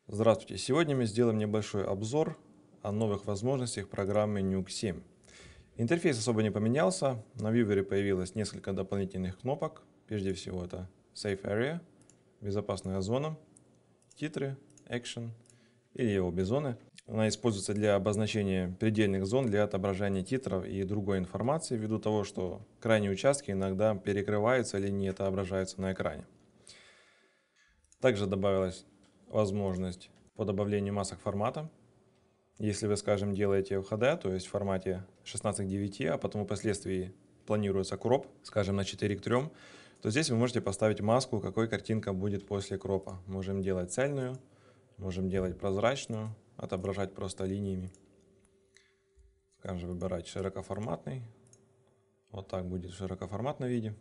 Здравствуйте! Сегодня мы сделаем небольшой обзор о новых возможностях программы Nuke 7. Интерфейс особо не поменялся, на вьювере появилось несколько дополнительных кнопок. Прежде всего это Safe Area, безопасная зона, титры, Action или обе зоны. Она используется для обозначения предельных зон для отображения титров и другой информации, ввиду того, что крайние участки иногда перекрываются или не отображаются на экране. Также добавилась возможность по добавлению масок формата. Если вы, скажем, делаете UHD, то есть в формате 16 к 9, а потом впоследствии планируется кроп, скажем, на 4 к 3, то здесь вы можете поставить маску, какой картинка будет после кропа. Можем делать цельную, можем делать прозрачную, отображать просто линиями. Скажем, выбирать широкоформатный. Вот так будет в широкоформатном виде.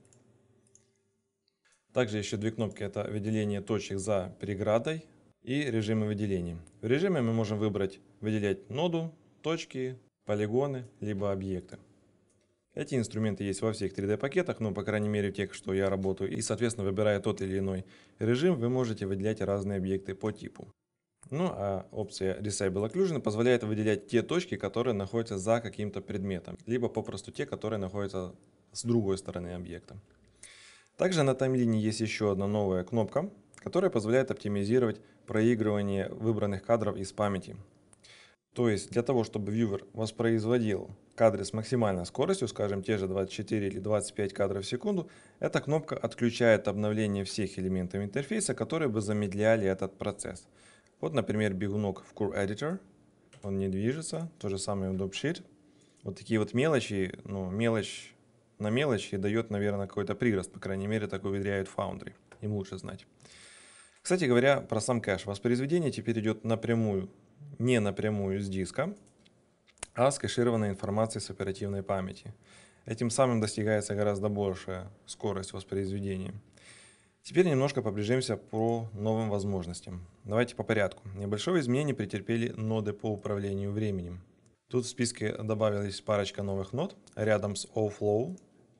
Также еще две кнопки: это выделение точек за преградой и режимы выделения. В режиме мы можем выбрать выделять ноду, точки, полигоны, либо объекты. Эти инструменты есть во всех 3D пакетах, но по крайней мере в тех, что я работаю, и соответственно выбирая тот или иной режим, вы можете выделять разные объекты по типу. Ну а опция Disable Occlusion позволяет выделять те точки, которые находятся за каким-то предметом, либо попросту те, которые находятся с другой стороны объекта. Также на таймлине есть еще одна новая кнопка, которая позволяет оптимизировать проигрывание выбранных кадров из памяти. То есть для того, чтобы вьювер воспроизводил кадры с максимальной скоростью, скажем, те же 24 или 25 кадров в секунду, эта кнопка отключает обновление всех элементов интерфейса, которые бы замедляли этот процесс. Вот, например, бегунок в Core Editor, он не движется, то же самое в DropSheet. Вот такие вот мелочи, мелочь на мелочи дает, наверное, какой-то прирост, по крайней мере, так уверяют Foundry, им лучше знать. Кстати говоря, про сам кэш. Воспроизведение теперь идет напрямую, не напрямую с диска, а с кэшированной информацией с оперативной памяти. Этим самым достигается гораздо большая скорость воспроизведения. Теперь немножко пробежимся по новым возможностям. Давайте по порядку. Небольшое изменение претерпели ноды по управлению временем. Тут в списке добавилась парочка новых нод рядом с OFlow,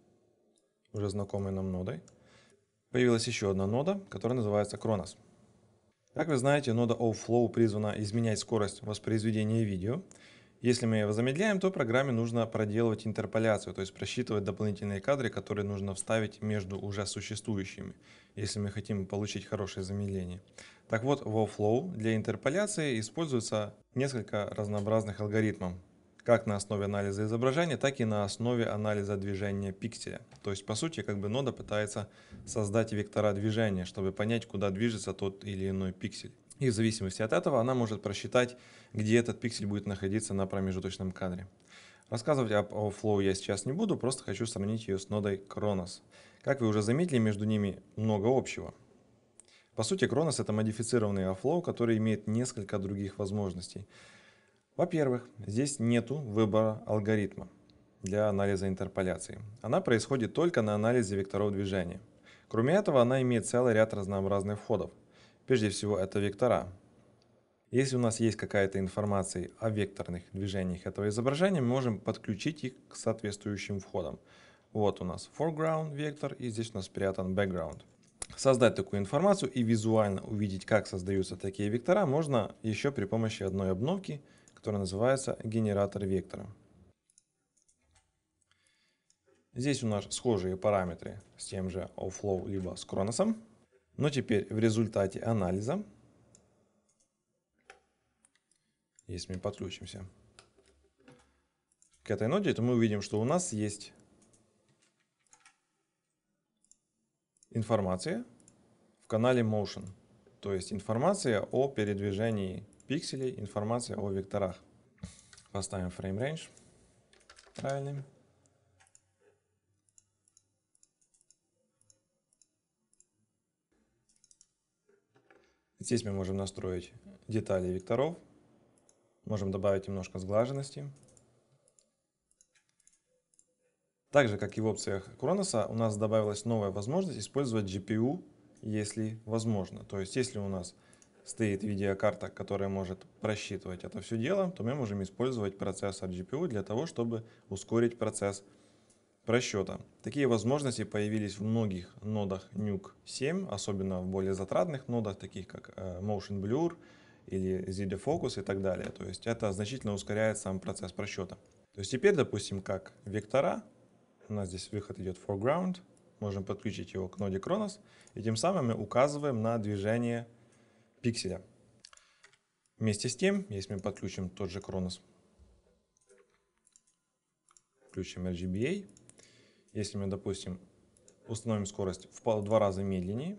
уже знакомой нам нодой. Появилась еще одна нода, которая называется Kronos. Как вы знаете, нода OFlow призвана изменять скорость воспроизведения видео. Если мы его замедляем, то программе нужно проделывать интерполяцию, то есть просчитывать дополнительные кадры, которые нужно вставить между уже существующими, если мы хотим получить хорошее замедление. Так вот, в OFlow для интерполяции используется несколько разнообразных алгоритмов, как на основе анализа изображения, так и на основе анализа движения пикселя. То есть, по сути, нода пытается создать вектора движения, чтобы понять, куда движется тот или иной пиксель. И в зависимости от этого она может просчитать, где этот пиксель будет находиться на промежуточном кадре. Рассказывать об OFlow я сейчас не буду, просто хочу сравнить ее с нодой Kronos. Как вы уже заметили, между ними много общего. По сути, Kronos — это модифицированный OFlow, который имеет несколько других возможностей. Во-первых, здесь нету выбора алгоритма для анализа интерполяции. Она происходит только на анализе векторов движения. Кроме этого, она имеет целый ряд разнообразных входов. Прежде всего, это вектора. Если у нас есть какая-то информация о векторных движениях этого изображения, мы можем подключить их к соответствующим входам. Вот у нас foreground вектор, и здесь у нас спрятан background. Создать такую информацию и визуально увидеть, как создаются такие вектора, можно еще при помощи одной обновки, которая называется генератор вектора. Здесь у нас схожие параметры с тем же OFlow либо с Kronos. Но теперь в результате анализа, если мы подключимся к этой ноде, то мы увидим, что у нас есть информация в канале Motion, то есть информация о передвижении пикселей, информация о векторах. Поставим frame range правильный. Здесь мы можем настроить детали векторов, можем добавить немножко сглаженности. Так же, как и в опциях Kronos, у нас добавилась новая возможность использовать GPU, если возможно. То есть, если у нас стоит видеокарта, которая может просчитывать это все дело, то мы можем использовать процессор GPU для того, чтобы ускорить процесс просчета. Такие возможности появились в многих нодах Nuke 7, особенно в более затратных нодах, таких как Motion Blur или ZD-Focus и так далее. То есть это значительно ускоряет сам процесс просчета. То есть теперь, допустим, как вектора, у нас здесь выход идет foreground, можем подключить его к ноде Kronos, и тем самым мы указываем на движение пикселя. Вместе с тем, если мы подключим тот же Kronos, включим RGBA, если мы, допустим, установим скорость в 2 раза медленнее,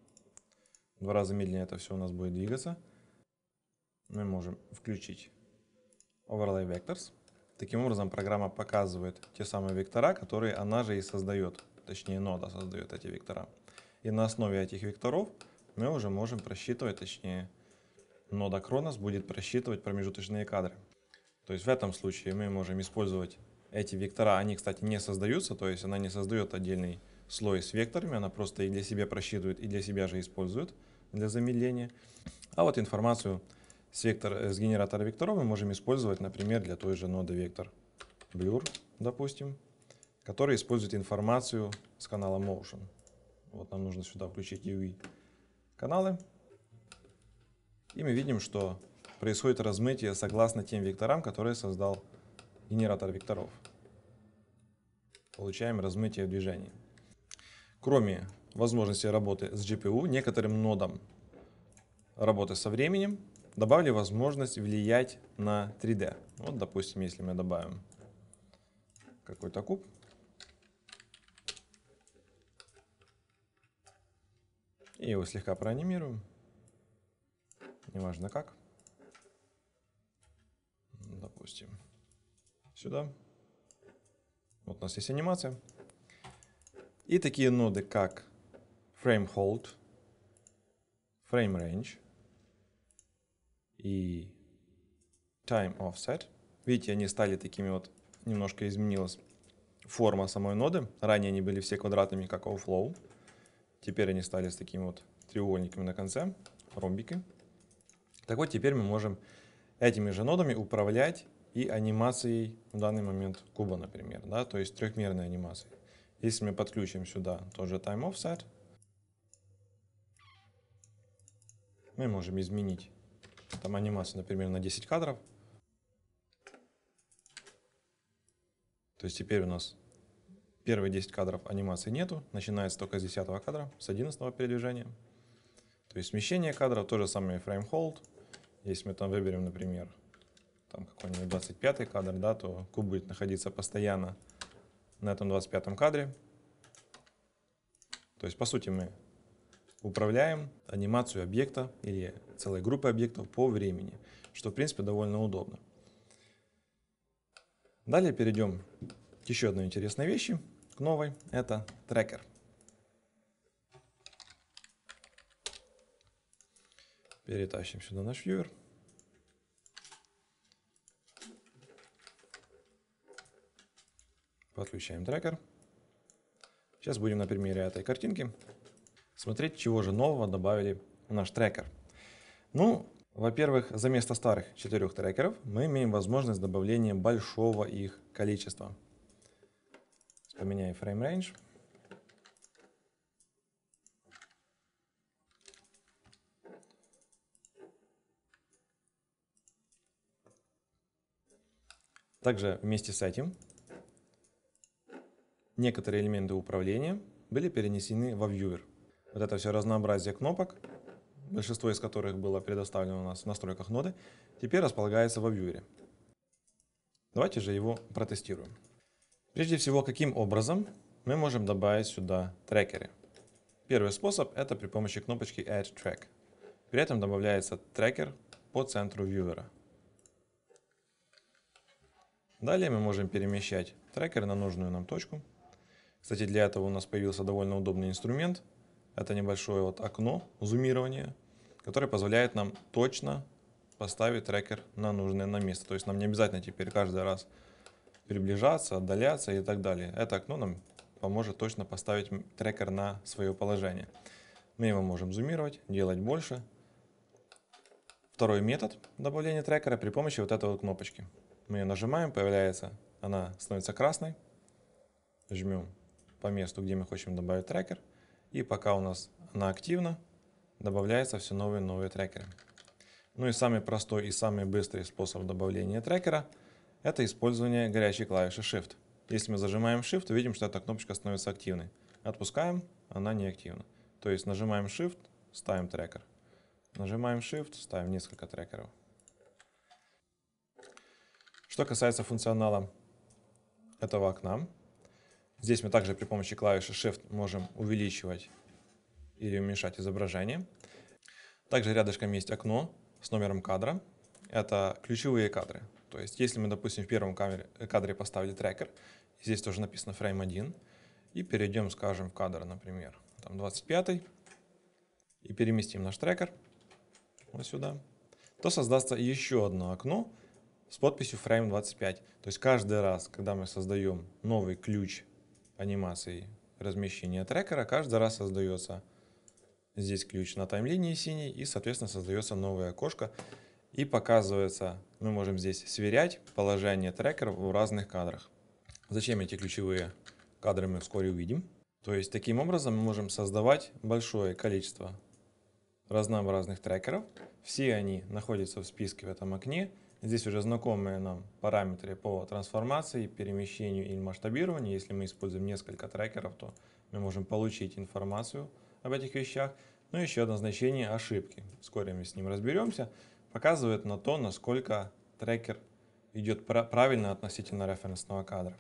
это все у нас будет двигаться, мы можем включить Overlay Vectors. Таким образом, программа показывает те самые вектора, которые она же и создает, точнее нода создает эти вектора. И на основе этих векторов мы уже можем просчитывать, точнее нода Kronos будет просчитывать промежуточные кадры. То есть в этом случае мы можем использовать эти вектора, они, кстати, не создаются, то есть она не создает отдельный слой с векторами, она просто и для себя просчитывает, и для себя же использует для замедления. А вот информацию с генератора векторов мы можем использовать, например, для той же ноды вектор Blur, допустим, который использует информацию с канала Motion. Вот нам нужно сюда включить UV каналы. И мы видим, что происходит размытие согласно тем векторам, которые создал генератор векторов. Получаем размытие в движении. Кроме возможности работы с GPU, некоторым нодам работы со временем добавили возможность влиять на 3D. Вот, допустим, если мы добавим какой-то куб, и его слегка проанимируем, неважно как, допустим, сюда. Вот у нас есть анимация. И такие ноды, как Frame Hold, Frame Range и Time Offset. Видите, они стали такими вот, немножко изменилась форма самой ноды. Ранее они были все квадратными, как Flow. Теперь они стали с такими вот треугольниками на конце, ромбики. Так вот, теперь мы можем этими же нодами управлять и анимацией в данный момент куба, например, да, то есть трехмерной анимацией. Если мы подключим сюда тоже Time Offset, мы можем изменить там анимацию, например, на 10 кадров. То есть теперь у нас первые 10 кадров анимации нету, начинается только с 10 кадра, с 11 передвижения. То есть смещение кадров, то же самое Frame Hold. Если мы там выберем, например, там какой-нибудь 25 кадр, да, то куб будет находиться постоянно на этом 25 кадре. То есть, по сути, мы управляем анимацию объекта или целой группы объектов по времени, что, в принципе, довольно удобно. Далее перейдем к еще одной интересной вещи, к новой, это трекер. Перетащим сюда наш вьюер. Подключаем трекер. Сейчас будем на примере этой картинки смотреть, чего же нового добавили в наш трекер. Ну, во-первых, за место старых 4 трекеров мы имеем возможность добавления большого их количества. Поменяем Frame Range. Также вместе с этим некоторые элементы управления были перенесены во Viewer. Вот это все разнообразие кнопок, большинство из которых было предоставлено у нас в настройках ноды, теперь располагается во Viewer. Давайте же его протестируем. Прежде всего, каким образом мы можем добавить сюда трекеры? Первый способ – это при помощи кнопочки Add Track. При этом добавляется трекер по центру вьюера. Далее мы можем перемещать трекер на нужную нам точку. Кстати, для этого у нас появился довольно удобный инструмент. Это небольшое вот окно зумирования, которое позволяет нам точно поставить трекер на нужное нам место. То есть нам не обязательно теперь каждый раз приближаться, отдаляться и так далее. Это окно нам поможет точно поставить трекер на свое положение. Мы его можем зумировать, делать больше. Второй метод добавления трекера при помощи вот этой вот кнопочки. Мы ее нажимаем, появляется, она становится красной. Жмем по месту, где мы хотим добавить трекер. И пока у нас она активна, добавляется все новые и новые трекеры. Ну и самый простой и самый быстрый способ добавления трекера – это использование горячей клавиши Shift. Если мы зажимаем Shift, то видим, что эта кнопочка становится активной. Отпускаем, она неактивна. То есть нажимаем Shift, ставим трекер. Нажимаем Shift, ставим несколько трекеров. Что касается функционала этого окна, здесь мы также при помощи клавиши Shift можем увеличивать или уменьшать изображение. Также рядышком есть окно с номером кадра. Это ключевые кадры. То есть, если мы, допустим, в первом кадре поставили трекер, здесь тоже написано фрейм 1, и перейдем, скажем, в кадр, например, там 25, и переместим наш трекер вот сюда, то создастся еще одно окно с подписью frame 25. То есть каждый раз, когда мы создаем новый ключ анимации размещения трекера, каждый раз создается здесь ключ на таймлинии синий, и, соответственно, создается новое окошко. И показывается, мы можем здесь сверять положение трекера в разных кадрах. Зачем эти ключевые кадры, мы вскоре увидим. То есть, таким образом мы можем создавать большое количество разнообразных трекеров. Все они находятся в списке в этом окне. Здесь уже знакомые нам параметры по трансформации, перемещению и масштабированию. Если мы используем несколько трекеров, то мы можем получить информацию об этих вещах. Ну и еще одно значение ошибки. Вскоре мы с ним разберемся. Показывает на то, насколько трекер идет правильно относительно референсного кадра.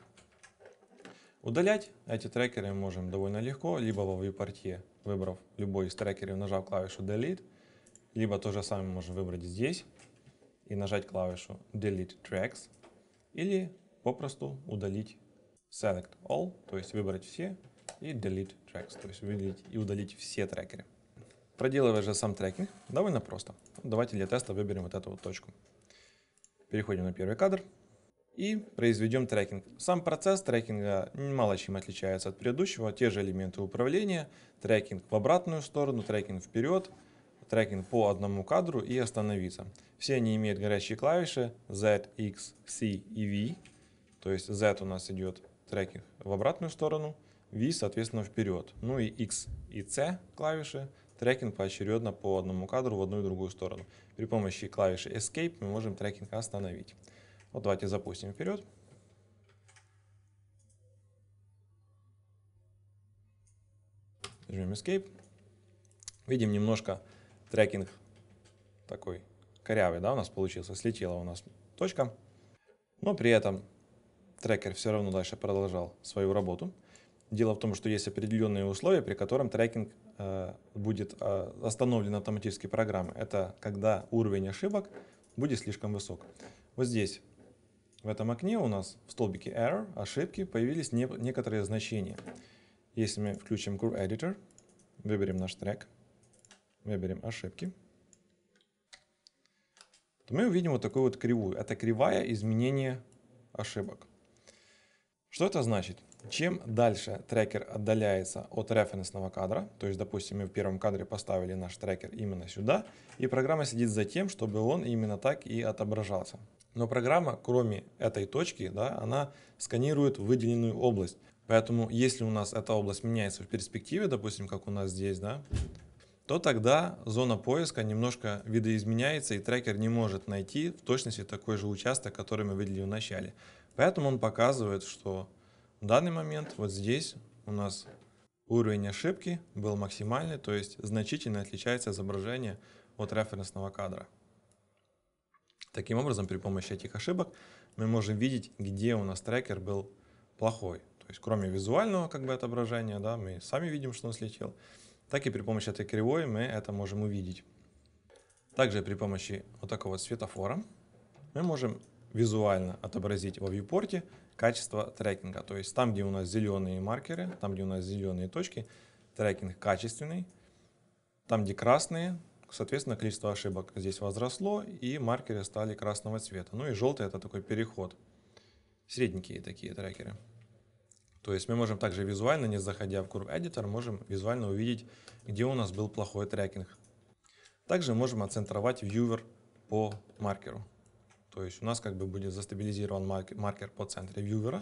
Удалять эти трекеры мы можем довольно легко, либо во viewport, выбрав любой из трекеров, нажав клавишу Delete, либо то же самое можем выбрать здесь и нажать клавишу Delete Tracks, или попросту удалить Select All, то есть выбрать все, и Delete Tracks, то есть выделить и удалить все трекеры. Проделывая же сам трекинг довольно просто. Давайте для теста выберем вот эту вот точку. Переходим на первый кадр и произведем трекинг. Сам процесс трекинга мало чем отличается от предыдущего. Те же элементы управления, трекинг в обратную сторону, трекинг вперед, трекинг по одному кадру и остановиться. Все они имеют горячие клавиши Z, X, C и V. То есть Z у нас идет трекинг в обратную сторону, V, соответственно, вперед. Ну и X и C клавиши трекинг поочередно по одному кадру в одну и другую сторону. При помощи клавиши Escape мы можем трекинг остановить. Вот давайте запустим вперед. Жмем Escape. Видим немножко трекинг такой корявый, да, у нас получился. Слетела у нас точка. Но при этом трекер все равно дальше продолжал свою работу. Дело в том, что есть определенные условия, при котором трекинг будет остановлен автоматически программой. Это когда уровень ошибок будет слишком высок. Вот здесь, в этом окне у нас в столбике Error, ошибки, появились некоторые значения. Если мы включим Curve Editor, выберем наш трек, выберем ошибки, то мы увидим вот такую вот кривую. Это кривая изменения ошибок. Что это значит? Чем дальше трекер отдаляется от референсного кадра, то есть, допустим, мы в первом кадре поставили наш трекер именно сюда, и программа следит за тем, чтобы он именно так и отображался. Но программа, кроме этой точки, да, она сканирует выделенную область. Поэтому, если у нас эта область меняется в перспективе, допустим, как у нас здесь, да, то тогда зона поиска немножко видоизменяется, и трекер не может найти в точности такой же участок, который мы выделили в начале. Поэтому он показывает, что в данный момент вот здесь у нас уровень ошибки был максимальный, то есть значительно отличается изображение от референсного кадра. Таким образом, при помощи этих ошибок мы можем видеть, где у нас трекер был плохой. То есть кроме визуального как бы отображения, да, мы сами видим, что он слетел, так и при помощи этой кривой мы это можем увидеть. Также при помощи вот такого вот светофора мы можем визуально отобразить во viewport качество трекинга. То есть там, где у нас зеленые маркеры, там, где у нас зеленые точки, трекинг качественный. Там, где красные, соответственно, количество ошибок здесь возросло, и маркеры стали красного цвета. Ну и желтый — это такой переход. Средненькие такие трекеры. То есть мы можем также визуально, не заходя в Curve Editor, можем визуально увидеть, где у нас был плохой трекинг. Также можем отцентровать вьювер по маркеру. То есть у нас как бы будет застабилизирован маркер по центре вьювера.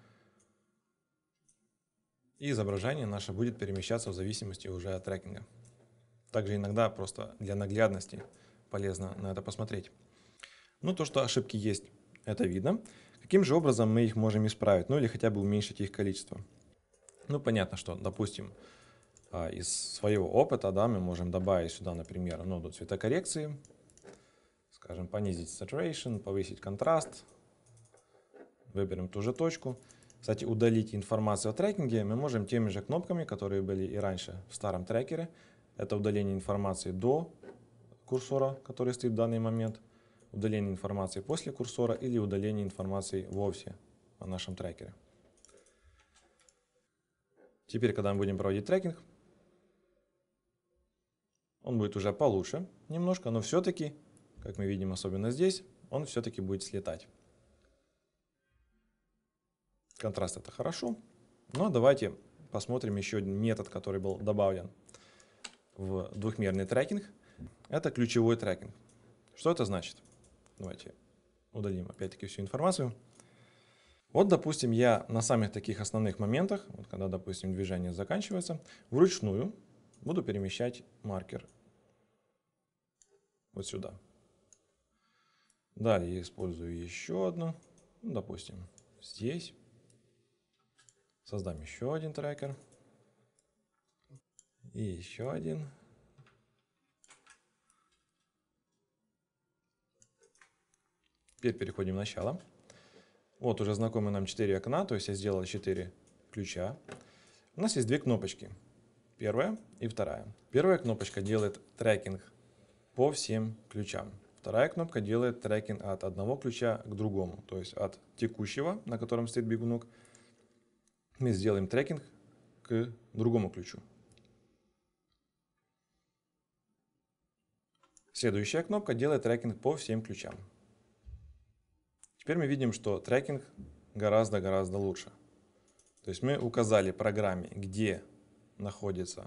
И изображение наше будет перемещаться в зависимости уже от трекинга. Также иногда просто для наглядности полезно на это посмотреть. Ну, то, что ошибки есть, это видно. Каким же образом мы их можем исправить, ну или хотя бы уменьшить их количество? Ну, понятно, что, допустим, из своего опыта, да, мы можем добавить сюда, например, ноду цветокоррекции, скажем, понизить saturation, повысить контраст, выберем ту же точку. Кстати, удалить информацию о трекинге мы можем теми же кнопками, которые были и раньше в старом трекере. Это удаление информации до курсора, который стоит в данный момент, удаление информации после курсора или удаление информации вовсе о нашем трекере. Теперь, когда мы будем проводить трекинг, он будет уже получше немножко, но все-таки, как мы видим, особенно здесь, он все-таки будет слетать. Контраст — это хорошо, но давайте посмотрим еще один метод, который был добавлен в двухмерный трекинг. Это ключевой трекинг. Что это значит? Давайте удалим опять-таки всю информацию. Вот, допустим, я на самых таких основных моментах, вот когда, допустим, движение заканчивается, вручную буду перемещать маркер вот сюда. Далее я использую еще одну, ну, допустим, здесь. Создам еще один трекер. И еще один. Теперь переходим в начало. Вот уже знакомы нам 4 окна, то есть я сделал 4 ключа. У нас есть две кнопочки. Первая и вторая. Первая кнопочка делает трекинг по всем ключам. Вторая кнопка делает трекинг от одного ключа к другому. То есть от текущего, на котором стоит бегунок, мы сделаем трекинг к другому ключу. Следующая кнопка делает трекинг по всем ключам. Теперь мы видим, что трекинг гораздо лучше. То есть мы указали программе, где находится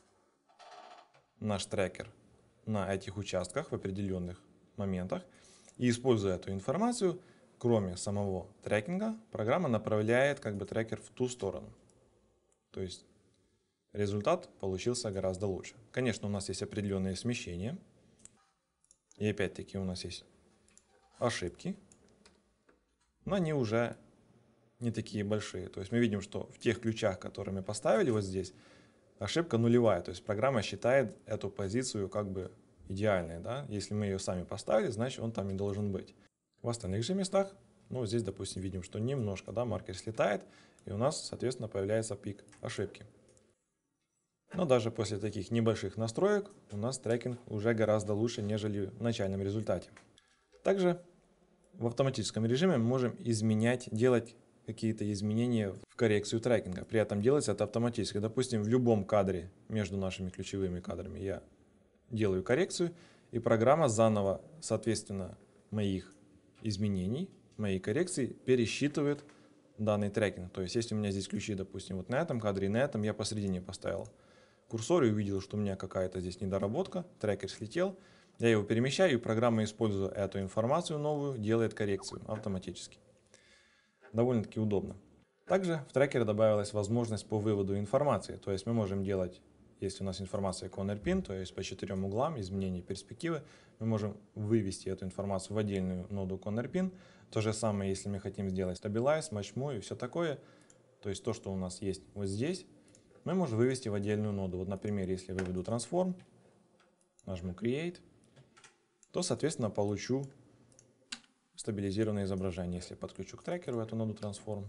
наш трекер на этих участках в определенных моментах. И используя эту информацию, кроме самого трекинга, программа направляет как бы трекер в ту сторону. То есть результат получился гораздо лучше. Конечно, у нас есть определенные смещения. И опять-таки у нас есть ошибки. Но они уже не такие большие. То есть мы видим, что в тех ключах, которые мы поставили вот здесь, ошибка нулевая. То есть программа считает эту позицию как бы идеальной. Да? Если мы ее сами поставили, значит он там и должен быть. В остальных же местах, ну здесь, допустим, видим, что немножко, да, маркер слетает, и у нас, соответственно, появляется пик ошибки. Но даже после таких небольших настроек у нас трекинг уже гораздо лучше, нежели в начальном результате. Также в автоматическом режиме мы можем делать какие-то изменения в коррекцию трекинга. При этом делается это автоматически. Допустим, в любом кадре между нашими ключевыми кадрами я делаю коррекцию, и программа заново, соответственно, моих изменений, моей коррекции пересчитывает данный трекинг. То есть, если у меня здесь ключи, допустим, вот на этом кадре и на этом, я посередине поставил курсор и увидел, что у меня какая-то здесь недоработка, трекер слетел, я его перемещаю, и программа, используя эту информацию новую, делает коррекцию автоматически. Довольно-таки удобно. Также в трекере добавилась возможность по выводу информации. То есть мы можем делать, если у нас информация corner pin, то есть по 4 углам, изменения перспективы, мы можем вывести эту информацию в отдельную ноду corner pin. То же самое, если мы хотим сделать stabilize, match move и все такое. То есть то, что у нас есть вот здесь, мы можем вывести в отдельную ноду. Вот, например, если я выведу transform, нажму create, то, соответственно, получу стабилизированное изображение. Если подключу к трекеру эту ноду transform,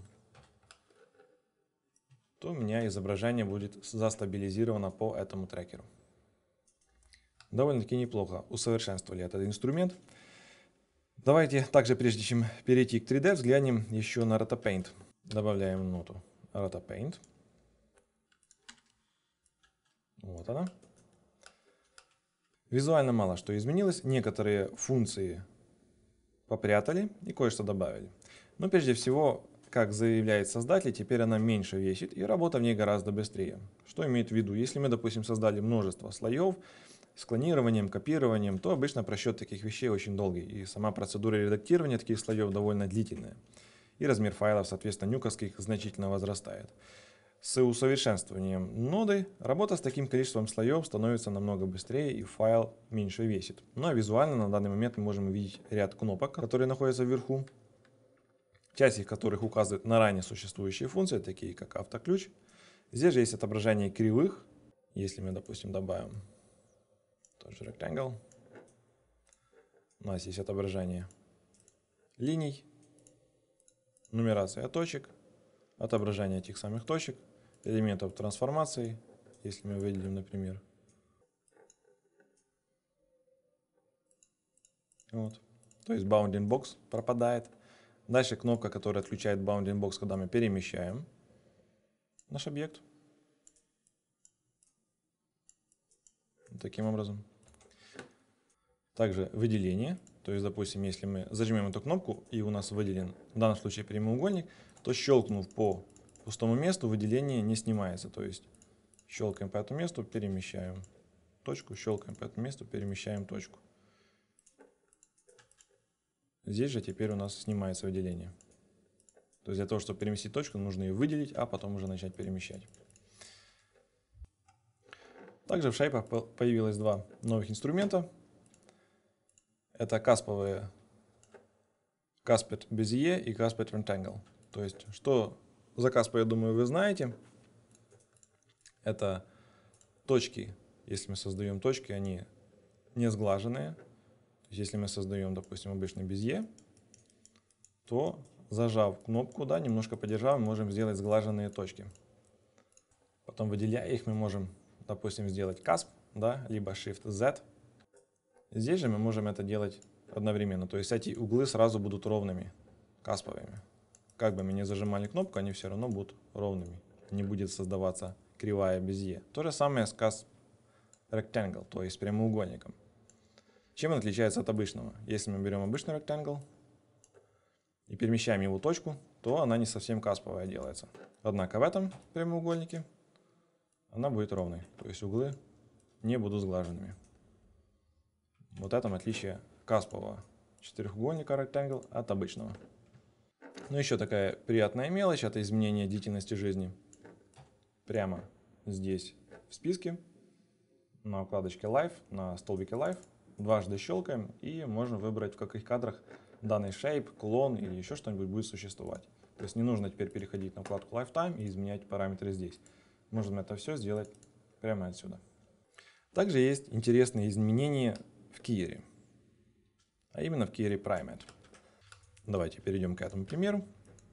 то у меня изображение будет застабилизировано по этому трекеру. Довольно-таки неплохо усовершенствовали этот инструмент. Давайте также, прежде чем перейти к 3D, взглянем еще на RotaPaint. Добавляем ноду RotaPaint. Вот она. Визуально мало что изменилось. Некоторые функции попрятали и кое-что добавили. Но прежде всего, как заявляет создатель, теперь она меньше весит и работа в ней гораздо быстрее. Что имеет в виду? Если мы, допустим, создали множество слоев с клонированием, копированием, то обычно просчет таких вещей очень долгий. И сама процедура редактирования таких слоев довольно длительная. И размер файлов, соответственно, нюковских значительно возрастает. С усовершенствованием ноды работа с таким количеством слоев становится намного быстрее и файл меньше весит. Ну а визуально на данный момент мы можем увидеть ряд кнопок, которые находятся вверху, часть из которых указывает на ранее существующие функции, такие как автоключ. Здесь же есть отображение кривых. Если мы, допустим, добавим тот же rectangle, у нас есть отображение линий, нумерация точек, отображение этих самых точек, элементов трансформации, если мы выделим, например. Вот. То есть bounding box пропадает. Дальше кнопка, которая отключает bounding box, когда мы перемещаем наш объект. Таким образом. Также выделение. То есть, допустим, если мы зажмем эту кнопку и у нас выделен в данном случае прямоугольник, то щелкнув по пустому месту, выделение не снимается. То есть щелкаем по этому месту, перемещаем точку, щелкаем по этому месту, перемещаем точку. Здесь же теперь у нас снимается выделение. То есть для того, чтобы переместить точку, нужно ее выделить, а потом уже начать перемещать. Также в шейпах появилось два новых инструмента. Это касповые Cusped Bezier и Cusped Rectangle. То есть, что за каспы, я думаю, вы знаете. Это точки, если мы создаем точки, они не сглаженные. То есть, если мы создаем, допустим, обычный Bezier, то зажав кнопку, да, немножко подержав, мы можем сделать сглаженные точки. Потом, выделяя их, мы можем, допустим, сделать Cusp, да, либо Shift-Z. Здесь же мы можем это делать одновременно. То есть эти углы сразу будут ровными, касповыми. Как бы мы ни зажимали кнопку, они все равно будут ровными. Не будет создаваться кривая Bezier. То же самое с Cusp Rectangle, то есть прямоугольником. Чем он отличается от обычного? Если мы берем обычный Rectangle и перемещаем его точку, то она не совсем касповая делается. Однако в этом прямоугольнике она будет ровной. То есть углы не будут сглаженными. Вот это отличие каспового четырехугольника Rectangle от обычного. Ну еще такая приятная мелочь, это изменение длительности жизни. Прямо здесь в списке, на вкладочке Live, на столбике Live, дважды щелкаем и можно выбрать, в каких кадрах данный shape, клон или еще что-нибудь будет существовать. То есть не нужно теперь переходить на вкладку Lifetime и изменять параметры здесь. Можем это все сделать прямо отсюда. Также есть интересные изменения в Keyer, а именно в Keyer Primate. Давайте перейдем к этому примеру.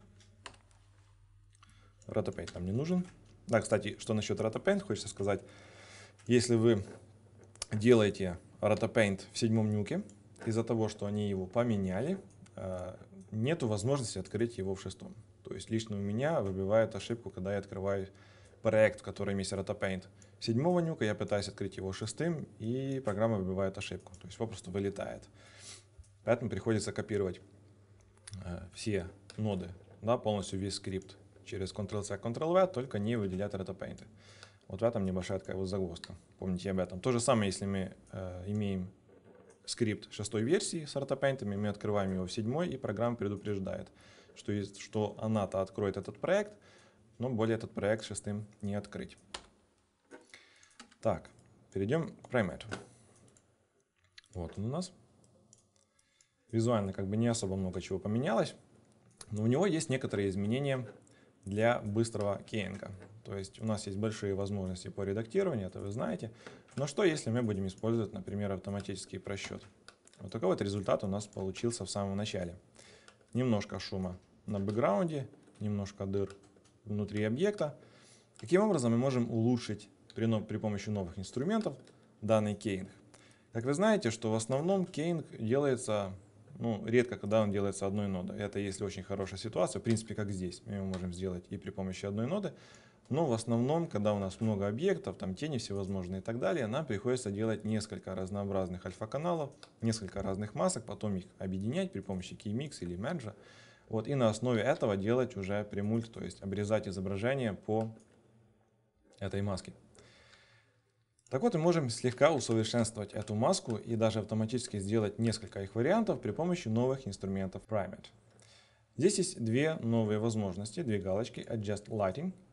Rotopaint нам не нужен. Да, кстати, что насчет Rotopaint, хочется сказать. Если вы делаете Rotopaint в 7-м нюке, из-за того, что они его поменяли, нету возможности открыть его в 6-м. То есть лично у меня выбивает ошибку, когда я открываю проект, в котором есть Rotopaint 7-го нюка, я пытаюсь открыть его 6-м, и программа выбивает ошибку. То есть попросту вылетает. Поэтому приходится копировать все ноды, да, полностью весь скрипт через Ctrl-C, Ctrl-V, только не выделять Rotopaint. Вот в этом небольшая такая вот загвоздка. Помните об этом. То же самое, если мы имеем скрипт 6-й версии с Rotopaint, мы открываем его в 7-й, и программа предупреждает, что она-то откроет этот проект, но более этот проект 6-м не открыть. Так, перейдем к Primate. Вот он у нас. Визуально как бы не особо много чего поменялось, но у него есть некоторые изменения для быстрого кейнга. То есть у нас есть большие возможности по редактированию, это вы знаете. Но что если мы будем использовать, например, автоматический просчет? Вот такой вот результат у нас получился в самом начале. Немножко шума на бэкграунде, немножко дыр внутри объекта. Таким образом мы можем улучшить при помощи новых инструментов данный кейнг. Как вы знаете, что в основном кейнг делается, редко когда он делается одной нодой. Это если очень хорошая ситуация, в принципе, как здесь. Мы его можем сделать и при помощи одной ноды. Но в основном, когда у нас много объектов, там тени всевозможные и так далее, нам приходится делать несколько разнообразных альфа-каналов, несколько разных масок, потом их объединять при помощи keymix или merge. Вот, и на основе этого делать уже премульт, то есть обрезать изображение по этой маске. Так вот, мы можем слегка усовершенствовать эту маску и даже автоматически сделать несколько их вариантов при помощи новых инструментов Primate. Здесь есть две новые возможности, две галочки Adjust Lighting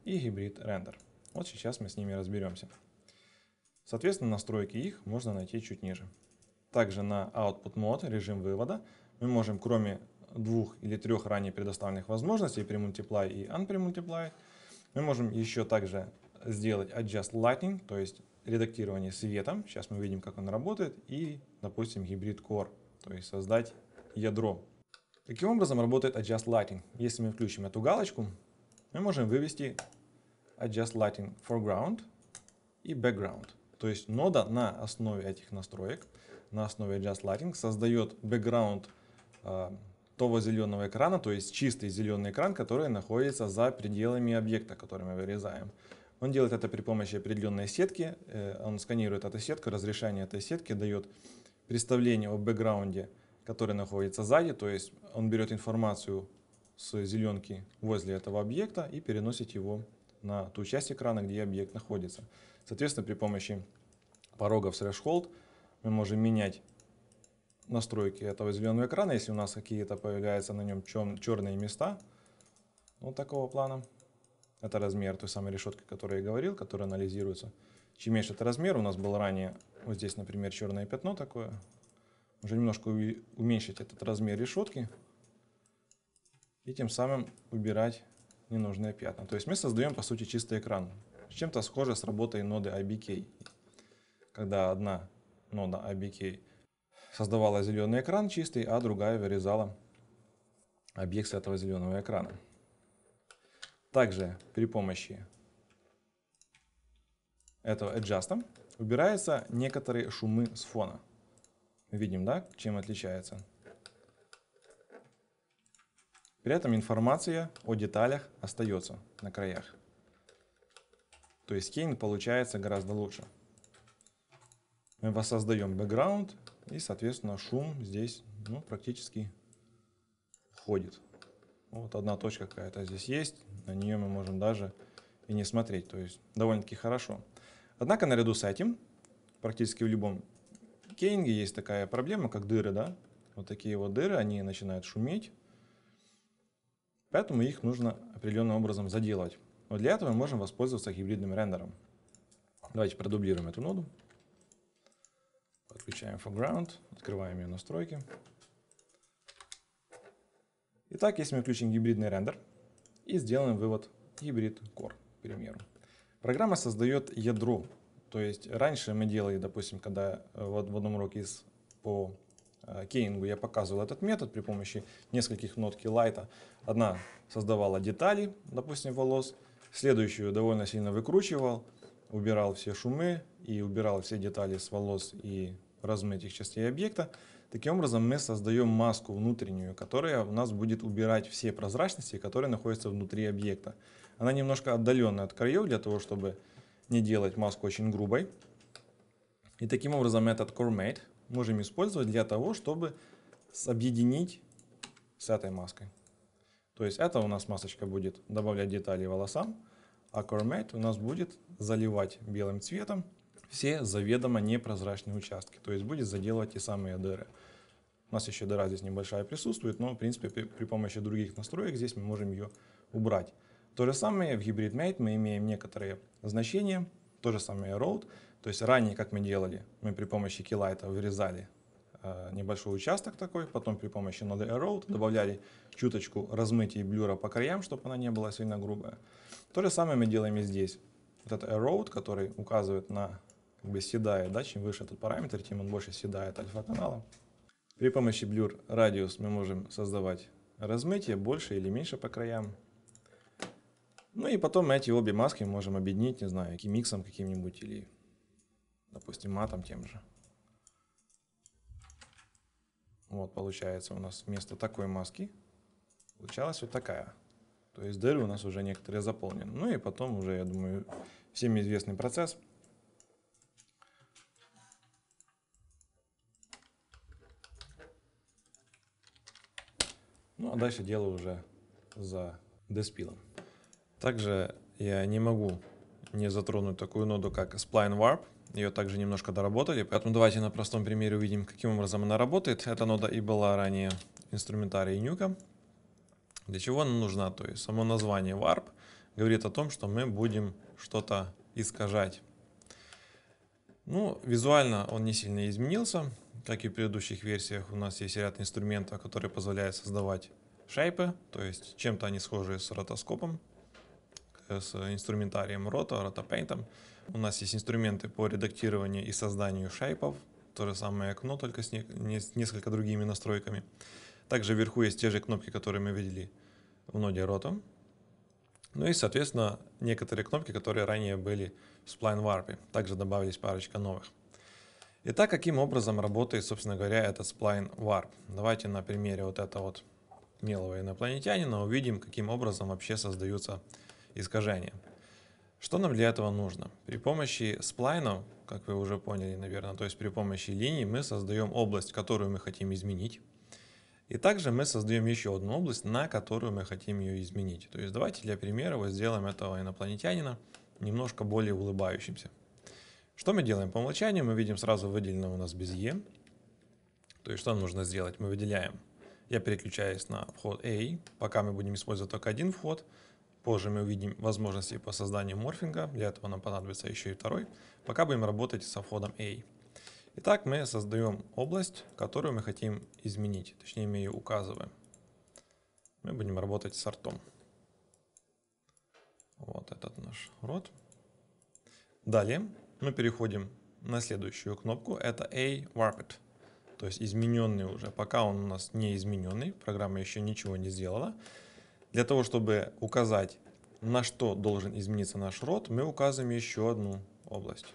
и гибрид рендер. Вот сейчас мы с ними разберемся. Соответственно, настройки их можно найти чуть ниже. Также на Output Mode, режим вывода, мы можем, кроме 2 или 3 ранее предоставленных возможностей, Pre-Multiply и Unpre-Multiply, мы можем еще также сделать Adjust Lighting, то есть редактирование света. Сейчас мы видим, как он работает. И, допустим, Hybrid Core, то есть создать ядро. Каким образом работает Adjust Lighting? Если мы включим эту галочку, мы можем вывести Adjust Lighting Foreground и Background. То есть нода на основе этих настроек, на основе Adjust Lighting, создает background того зеленого экрана, то есть чистый зеленый экран, который находится за пределами объекта, который мы вырезаем. Он делает это при помощи определенной сетки, он сканирует эту сетку, разрешение этой сетки дает представление о бэкграунде, который находится сзади, то есть он берет информацию с зеленки возле этого объекта и переносит его на ту часть экрана, где объект находится. Соответственно, при помощи порогов threshold мы можем менять настройки этого зеленого экрана, если у нас какие-то появляются на нем черные места, вот такого плана. Это размер той самой решетки, о которой я говорил, которая анализируется. Чем меньше это размер, у нас был ранее, вот здесь, например, черное пятно такое. Уже немножко уменьшить этот размер решетки и тем самым убирать ненужные пятна. То есть мы создаем, по сути, чистый экран. Чем-то схоже с работой ноды IBK. Когда одна нода IBK создавала зеленый экран чистый, а другая вырезала объект с этого зеленого экрана. Также при помощи этого adjust убираются некоторые шумы с фона. Видим, да, чем отличается. При этом информация о деталях остается на краях. То есть кейн получается гораздо лучше. Мы воссоздаем бэкграунд, и, соответственно, шум здесь практически уходит. Вот одна точка какая-то здесь есть, на нее мы можем даже и не смотреть, то есть довольно-таки хорошо. Однако наряду с этим, практически в любом кейнге есть такая проблема, как дыры, да? Вот такие вот дыры, они начинают шуметь, поэтому их нужно определенным образом заделать. Но для этого мы можем воспользоваться гибридным рендером. Давайте продублируем эту ноду. Подключаем foreground, открываем ее настройки. Итак, если мы включим гибридный рендер и сделаем вывод Hybrid Core, к примеру. Программа создает ядро. То есть раньше мы делали, допустим, когда в одном уроке по кейнингу я показывал этот метод при помощи нескольких нод Keylight. Одна создавала детали, допустим, волос, следующую довольно сильно выкручивал, убирал все шумы и убирал все детали с волос и размытых частей объекта. Таким образом мы создаем маску внутреннюю, которая у нас будет убирать все прозрачности, которые находятся внутри объекта. Она немножко отдаленная от краев, для того, чтобы не делать маску очень грубой. И таким образом метод CoreMate можем использовать для того, чтобы объединить с этой маской. То есть это у нас масочка будет добавлять детали волосам, а CoreMate у нас будет заливать белым цветом все заведомо непрозрачные участки, то есть будет заделывать те самые дыры. У нас еще дыра здесь небольшая присутствует, но в принципе при помощи других настроек здесь мы можем ее убрать. То же самое в Hybrid Mate мы имеем некоторые значения, то же самое Road, то есть ранее, как мы делали, мы при помощи Keylight вырезали небольшой участок такой, потом при помощи ноды Road добавляли чуточку размытия и блюра по краям, чтобы она не была сильно грубая. То же самое мы делаем и здесь. Вот это Road, который указывает на седает, да, чем выше этот параметр, тем он больше седает альфа-канала. При помощи Blur Radius мы можем создавать размытие больше или меньше по краям. Ну и потом эти обе маски можем объединить, не знаю, миксом каким-нибудь или, допустим, матом тем же. Вот получается у нас вместо такой маски получалась вот такая. То есть дыры у нас уже некоторые заполнены. Ну и потом уже, я думаю, всем известный процесс. Ну а дальше дело уже за деспилом. Также я не могу не затронуть такую ноду, как Spline Warp. Ее также немножко доработали, поэтому давайте на простом примере увидим, каким образом она работает. Эта нода и была ранее в инструментарии Nuke. Для чего она нужна? То есть само название Warp говорит о том, что мы будем что-то искажать. Ну, визуально он не сильно изменился. Как и в предыдущих версиях, у нас есть ряд инструментов, которые позволяют создавать шейпы, то есть чем-то они схожи с ротоскопом, с инструментарием рота, ротопейнтом. У нас есть инструменты по редактированию и созданию шейпов, то же самое окно, только с несколько другими настройками. Также вверху есть те же кнопки, которые мы видели в ноде рота. Ну и, соответственно, некоторые кнопки, которые ранее были в Spline Warp. Также добавились парочка новых. Итак, каким образом работает, собственно говоря, этот Spline Warp? Давайте на примере вот этого вот милого инопланетянина увидим, каким образом вообще создаются искажения. Что нам для этого нужно? При помощи сплайнов, как вы уже поняли, наверное, то есть при помощи линий мы создаем область, которую мы хотим изменить. И также мы создаем еще одну область, на которую мы хотим ее изменить. То есть давайте для примера вот сделаем этого инопланетянина немножко более улыбающимся. Что мы делаем? По умолчанию мы видим сразу выделено у нас безе. То есть что нам нужно сделать? Мы выделяем. Я переключаюсь на вход A, пока мы будем использовать только один вход. Позже мы увидим возможности по созданию морфинга. Для этого нам понадобится еще и второй. Пока будем работать со входом A. Итак, мы создаем область, которую мы хотим изменить. Точнее, мы ее указываем. Мы будем работать с артом. Вот этот наш род. Далее мы переходим на следующую кнопку. Это A Warped. То есть измененный уже. Пока он у нас не измененный. Программа еще ничего не сделала. Для того, чтобы указать, на что должен измениться наш род, мы указываем еще одну область.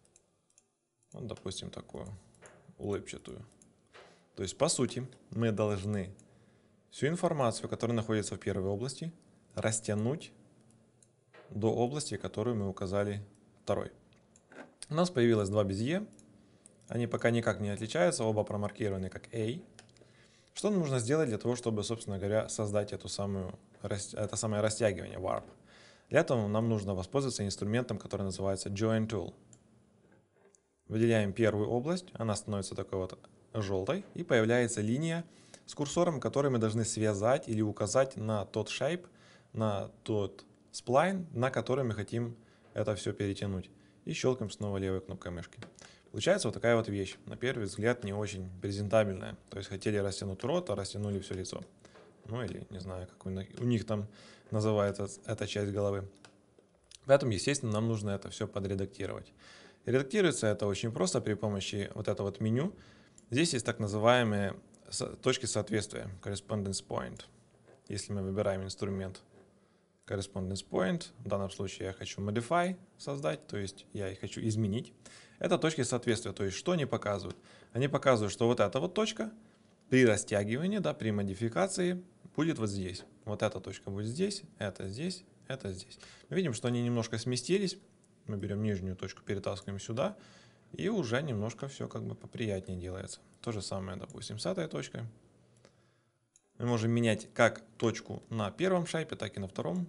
Вот, допустим, такую улыбчатую. То есть, по сути, мы должны всю информацию, которая находится в первой области, растянуть до области, которую мы указали второй. У нас появилось два безе. Они пока никак не отличаются, оба промаркированы как A. Что нам нужно сделать для того, чтобы, собственно говоря, создать это самое растягивание, Warp? Для этого нам нужно воспользоваться инструментом, который называется Join Tool. Выделяем первую область, она становится такой вот желтой, и появляется линия с курсором, который мы должны связать или указать на тот shape, на тот spline, на который мы хотим это все перетянуть. И щелкаем снова левой кнопкой мышки. Получается вот такая вот вещь, на первый взгляд не очень презентабельная. То есть хотели растянуть рот, а растянули все лицо. Ну или не знаю, как у них там называется эта часть головы. Поэтому, естественно, нам нужно это все подредактировать. Редактируется это очень просто при помощи вот этого вот меню. Здесь есть так называемые точки соответствия, correspondence point. Если мы выбираем инструмент correspondence point, в данном случае я хочу modify создать, то есть я их хочу изменить. Это точки соответствия, то есть что они показывают? Они показывают, что вот эта вот точка при растягивании, да, при модификации будет вот здесь. Вот эта точка будет здесь, это здесь, это здесь. Мы видим, что они немножко сместились. Мы берем нижнюю точку, перетаскиваем сюда, и уже немножко все как бы поприятнее делается. То же самое, допустим, с этой точкой. Мы можем менять как точку на первом шейпе, так и на втором.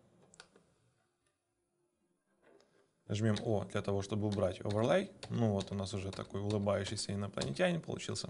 Нажмем О для того, чтобы убрать Overlay. Ну вот у нас уже такой улыбающийся инопланетянин получился.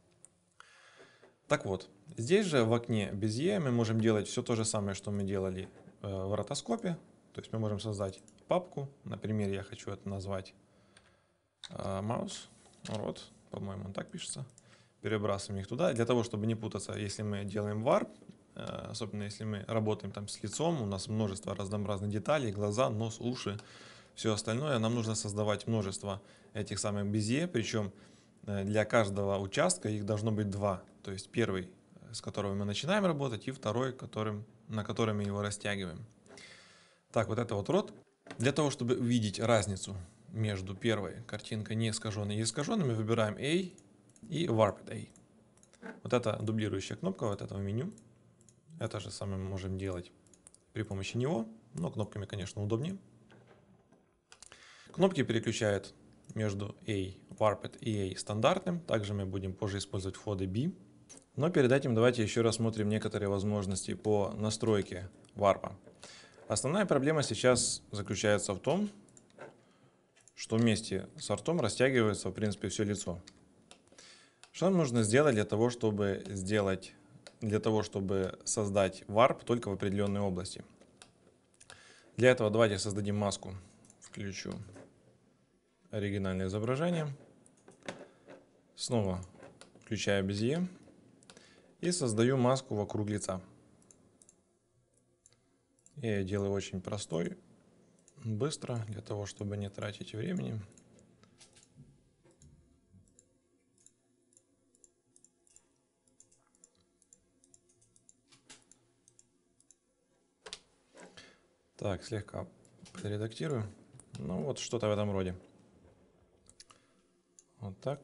Так вот, здесь же в окне Bezier мы можем делать все то же самое, что мы делали в ротоскопе. То есть мы можем создать папку. Например, я хочу это назвать mouse, рот, по-моему, он так пишется. Перебрасываем их туда. Для того, чтобы не путаться, если мы делаем warp, особенно если мы работаем там с лицом, у нас множество разнообразных деталей, глаза, нос, уши, все остальное. Нам нужно создавать множество этих самых безе, причем для каждого участка их должно быть два. То есть первый, с которого мы начинаем работать, и второй, на котором мы его растягиваем. Так, вот это вот рот. Для того, чтобы увидеть разницу между первой картинкой не искаженной и искаженной, мы выбираем A и Warped A. Вот это дублирующая кнопка вот этого меню. Это же самое мы можем делать при помощи него, но кнопками, конечно, удобнее. Кнопки переключают между A Warped и A стандартным. Также мы будем позже использовать входы B. Но перед этим давайте еще рассмотрим некоторые возможности по настройке варпа. Основная проблема сейчас заключается в том, что вместе с артом растягивается, в принципе, все лицо. Что нам нужно сделать для того, чтобы создать варп только в определенной области? Для этого давайте создадим маску. Включу оригинальное изображение. Снова включаю Bezier и создаю маску вокруг лица. Я ее делаю очень простой, быстро, для того, чтобы не тратить времени. Так, слегка подредактирую. Ну вот что-то в этом роде. Вот так.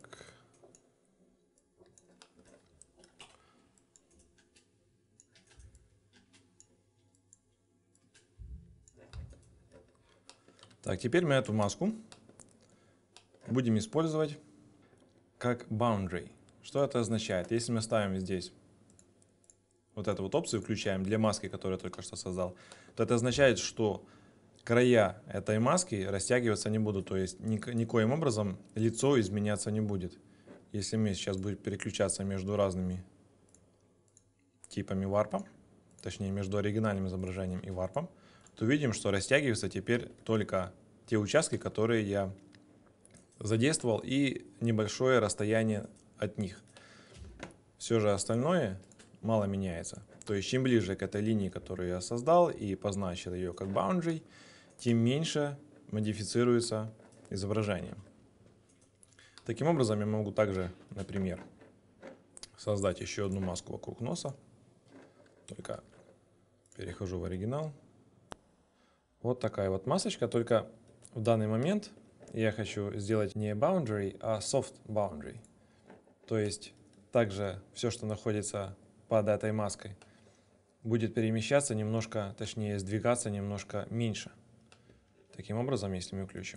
Так, теперь мы эту маску будем использовать как boundary. Что это означает? Если мы ставим здесь вот эту вот опцию, включаем для маски, которую я только что создал, то это означает, что края этой маски растягиваться не будут, то есть никоим образом лицо изменяться не будет. Если мы сейчас будем переключаться между разными типами варпа, точнее между оригинальным изображением и варпом, то видим, что растягиваются теперь только те участки, которые я задействовал, и небольшое расстояние от них. Все же остальное мало меняется. То есть чем ближе к этой линии, которую я создал и позначил ее как boundary, тем меньше модифицируется изображение. Таким образом, я могу также, например, создать еще одну маску вокруг носа. Только перехожу в оригинал. Вот такая вот масочка, только в данный момент я хочу сделать не boundary, а soft boundary. То есть также все, что находится под этой маской, будет перемещаться немножко, точнее сдвигаться немножко меньше. Таким образом, если мы включим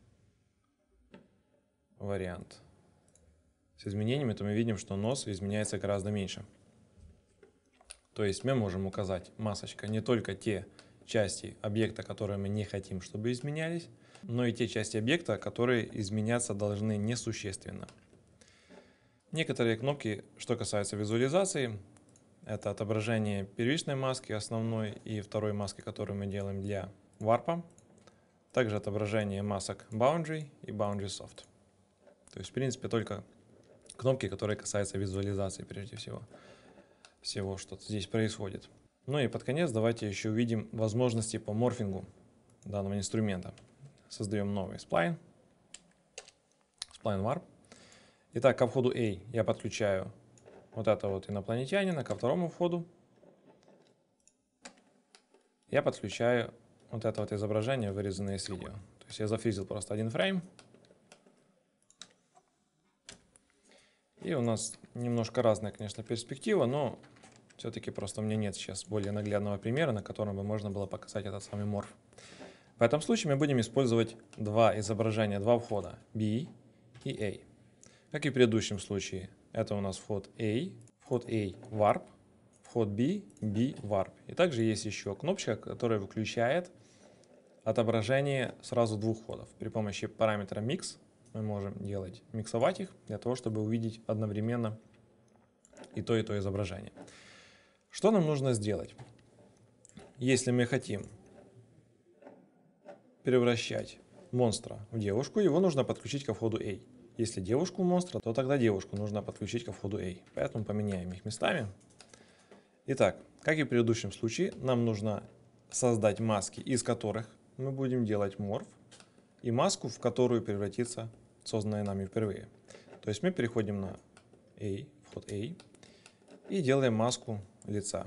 вариант с изменениями, то мы видим, что нос изменяется гораздо меньше. То есть мы можем указать масочка не только те части объекта, которые мы не хотим, чтобы изменялись, но и те части объекта, которые изменяться должны несущественно. Некоторые кнопки, что касается визуализации, это отображение первичной маски, основной и второй маски, которую мы делаем для варпа. Также отображение масок Boundary и Boundary Soft. То есть, в принципе, только кнопки, которые касаются визуализации прежде всего, что здесь происходит. Ну и под конец давайте еще увидим возможности по морфингу данного инструмента. Создаем новый Spline Warp. Итак, ко входу A я подключаю вот это вот инопланетянина, ко второму входу я подключаю вот это вот изображение, вырезанное из видео. То есть я зафризил просто один фрейм. И у нас немножко разная, конечно, перспектива, но все-таки просто у меня нет сейчас более наглядного примера, на котором бы можно было показать этот самый морф. В этом случае мы будем использовать два изображения, два входа, B и A. Как и в предыдущем случае, это у нас вход A Warp, вход B Warp. И также есть еще кнопочка, которая выключает отображение сразу двух входов. При помощи параметра Mix мы можем миксовать их для того, чтобы увидеть одновременно и то изображение. Что нам нужно сделать? Если мы хотим превращать монстра в девушку, его нужно подключить ко входу A. Если девушку монстра, то тогда девушку нужно подключить ко входу A. Поэтому поменяем их местами. Итак, как и в предыдущем случае, нам нужно создать маски, из которых мы будем делать морф, и маску, в которую превратится созданная нами впервые. То есть мы переходим на A, вход A, и делаем маску лица.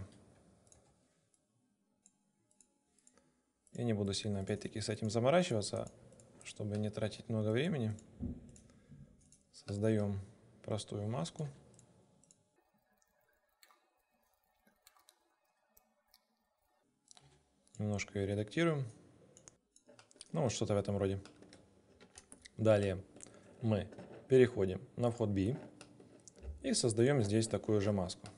Я не буду сильно опять-таки с этим заморачиваться, чтобы не тратить много времени. Создаем простую маску. Немножко ее редактируем. Ну вот что-то в этом роде. Далее мы переходим на вход B и создаем здесь такую же маску.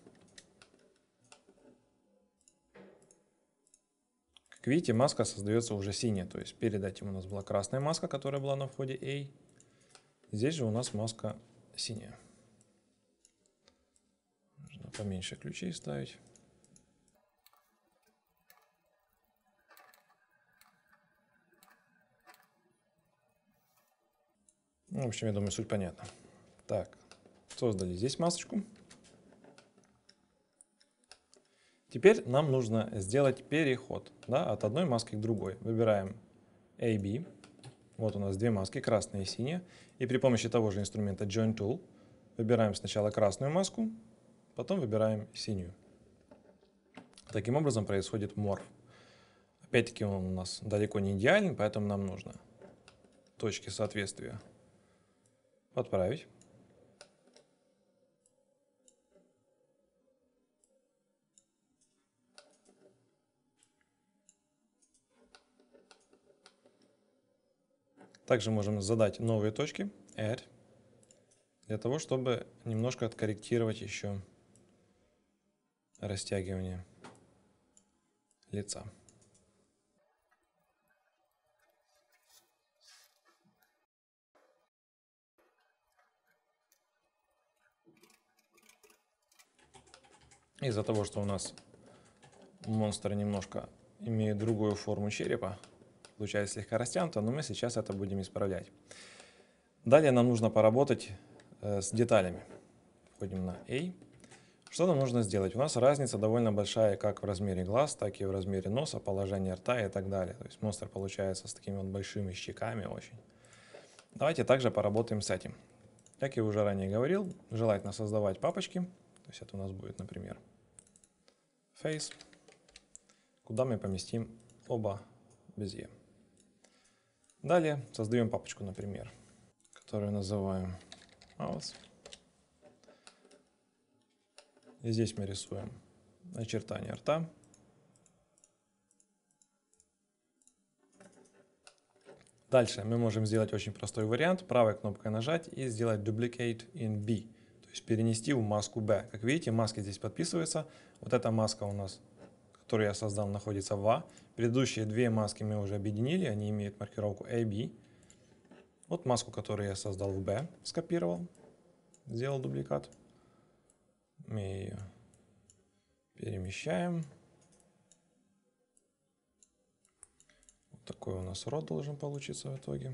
Как видите, маска создается уже синяя, то есть перед этим у нас была красная маска, которая была на входе A. Здесь же у нас маска синяя. Нужно поменьше ключей ставить. В общем, я думаю, суть понятна. Так, создали здесь масочку. Теперь нам нужно сделать переход, да, от одной маски к другой. Выбираем AB. Вот у нас две маски, красная и синяя. И при помощи того же инструмента Join Tool выбираем сначала красную маску, потом выбираем синюю. Таким образом происходит морф. Опять-таки он у нас далеко не идеальный, поэтому нам нужно точки соответствия подправить. Также можем задать новые точки, add, для того, чтобы немножко откорректировать еще растягивание лица. Из-за того, что у нас монстры немножко имеют другую форму черепа, получается слегка растянуто, но мы сейчас это будем исправлять. Далее нам нужно поработать с деталями. Входим на A. Что нам нужно сделать? У нас разница довольно большая как в размере глаз, так и в размере носа, положении рта и так далее. То есть монстр получается с такими вот большими щеками очень. Давайте также поработаем с этим. Как я уже ранее говорил, желательно создавать папочки. То есть это у нас будет, например, Face, куда мы поместим оба безе. Далее создаем папочку, например, которую называем Mouth. И здесь мы рисуем очертания рта. Дальше мы можем сделать очень простой вариант. Правой кнопкой нажать и сделать Duplicate in B. То есть перенести в маску B. Как видите, маски здесь подписываются. Вот эта маска у нас, которую я создал, находится в A. Предыдущие две маски мы уже объединили. Они имеют маркировку AB. Вот маску, которую я создал в B, скопировал. Сделал дубликат. Мы ее перемещаем. Вот такой у нас рот должен получиться в итоге.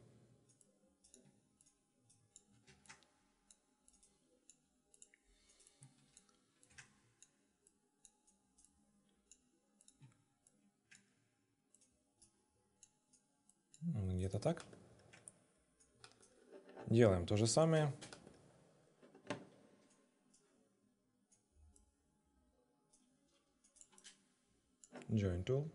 Где-то так. Делаем то же самое. Join Tool.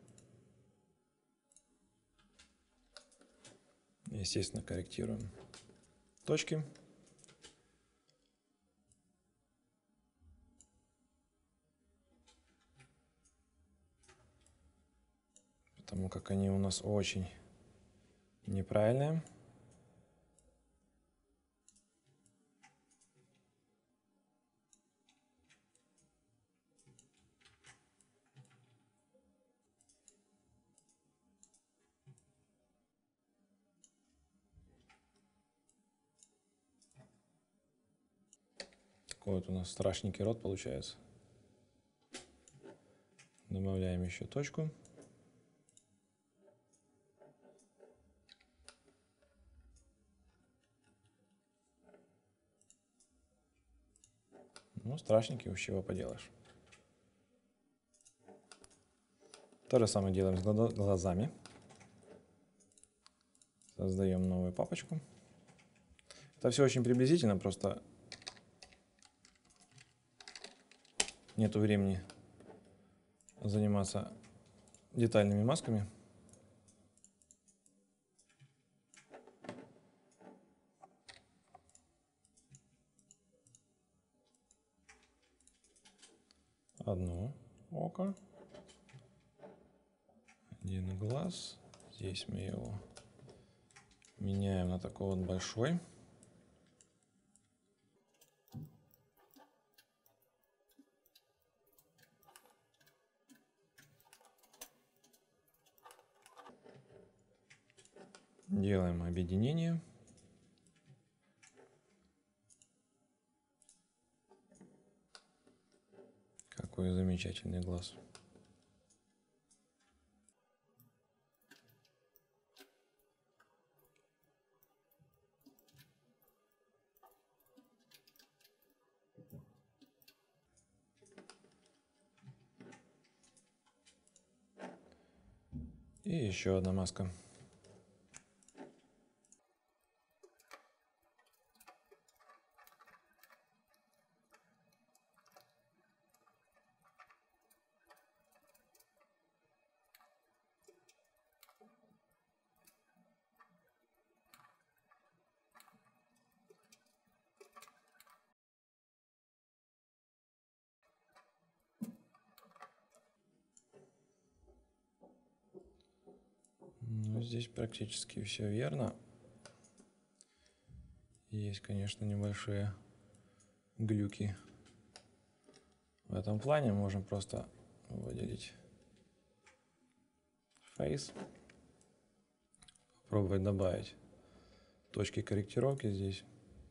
Естественно, корректируем точки. Потому как они у нас очень неправильные. Такой вот у нас страшненький рот получается. Добавляем еще точку. Ну, страшненький, уж чего поделаешь. То же самое делаем с глазами. Создаем новую папочку. Это все очень приблизительно, просто нету времени заниматься детальными масками. Одно око, один глаз. Здесь мы его меняем на такой вот большой. Делаем объединение. Какой замечательный глаз. И еще одна маска. Ну, здесь практически все верно. Есть, конечно, небольшие глюки. В этом плане можем просто выделить Face. Попробовать добавить точки корректировки здесь.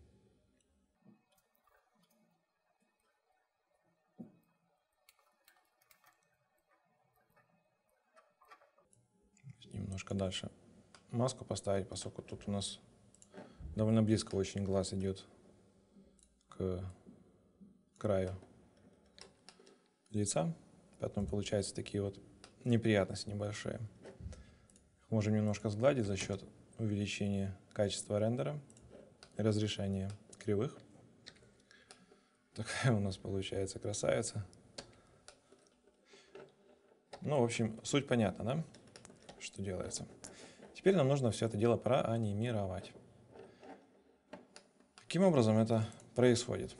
Немножко дальше маску поставить, поскольку тут у нас довольно близко очень глаз идет к краю лица, поэтому получаются такие вот неприятности небольшие. Можем немножко сгладить за счет увеличения качества рендера, разрешения кривых. Такая у нас получается красавица. Ну, в общем, суть понятна, да? Что делается. Теперь нам нужно все это дело проанимировать. Каким образом это происходит?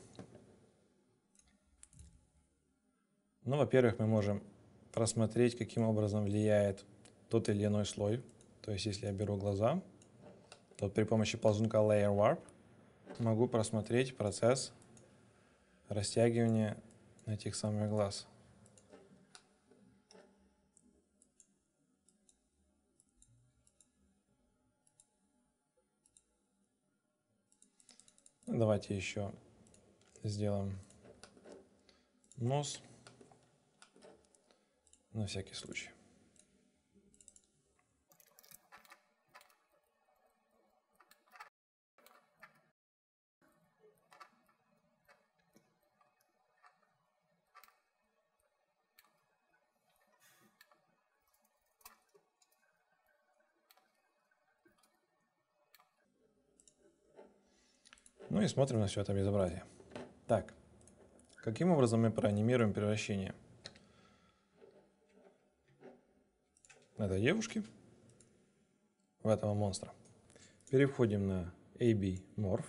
Ну, во-первых, мы можем просмотреть, каким образом влияет тот или иной слой. То есть, если я беру глаза, то при помощи ползунка Layer Warp могу просмотреть процесс растягивания этих самых глаз. Давайте еще сделаем нос на всякий случай. Ну и смотрим на все это безобразие. Так, каким образом мы проанимируем превращение этой девушки в этого монстра? Переходим на AB Morph.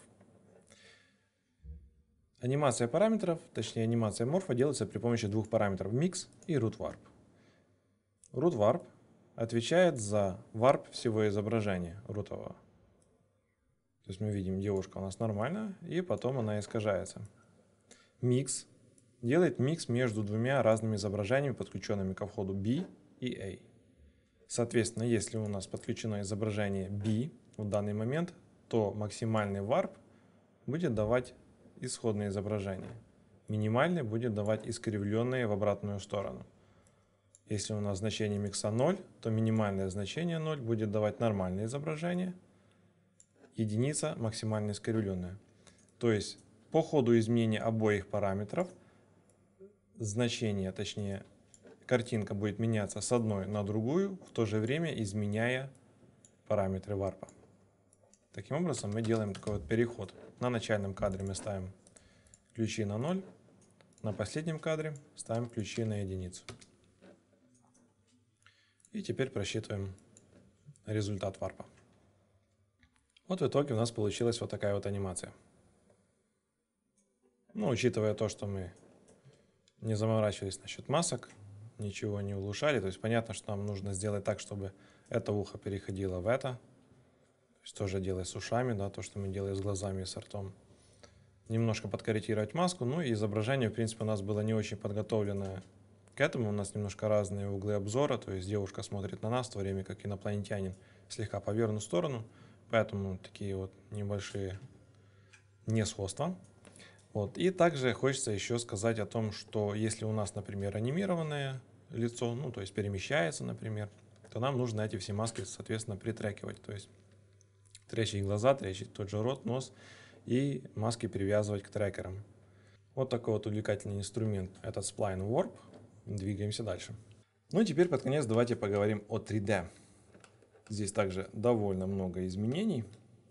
Анимация параметров, точнее анимация морфа, делается при помощи двух параметров Mix и Root Warp. Root Warp отвечает за варп всего изображения рутового. То есть мы видим, девушка у нас нормальная, и потом она искажается. Mix делает микс между двумя разными изображениями, подключенными ко входу B и A. Соответственно, если у нас подключено изображение B в данный момент, то максимальный варп будет давать исходное изображение. Минимальный будет давать искривленные в обратную сторону. Если у нас значение микса 0, то минимальное значение 0 будет давать нормальное изображение, единица максимально искривленная. То есть по ходу изменения обоих параметров значение, точнее картинка будет меняться с одной на другую, в то же время изменяя параметры варпа. Таким образом мы делаем такой вот переход. На начальном кадре мы ставим ключи на 0, на последнем кадре ставим ключи на единицу. И теперь просчитываем результат варпа. Вот в итоге у нас получилась вот такая вот анимация. Ну, учитывая то, что мы не заморачивались насчет масок, ничего не улучшали, то есть понятно, что нам нужно сделать так, чтобы это ухо переходило в это. То есть тоже делать с ушами, да, то, что мы делаем с глазами и с ртом. Немножко подкорректировать маску, ну и изображение, в принципе, у нас было не очень подготовленное к этому. У нас немножко разные углы обзора, то есть девушка смотрит на нас, в то время как инопланетянин слегка повернут в сторону, поэтому такие вот небольшие несходства. Вот. И также хочется еще сказать о том, что если у нас, например, анимированное лицо, ну то есть перемещается, например, то нам нужно эти все маски, соответственно, притрекивать, то есть тречить глаза, тречить тот же рот, нос и маски привязывать к трекерам. Вот такой вот увлекательный инструмент, этот Spline Warp. Двигаемся дальше. Ну и теперь под конец давайте поговорим о 3D. Здесь также довольно много изменений.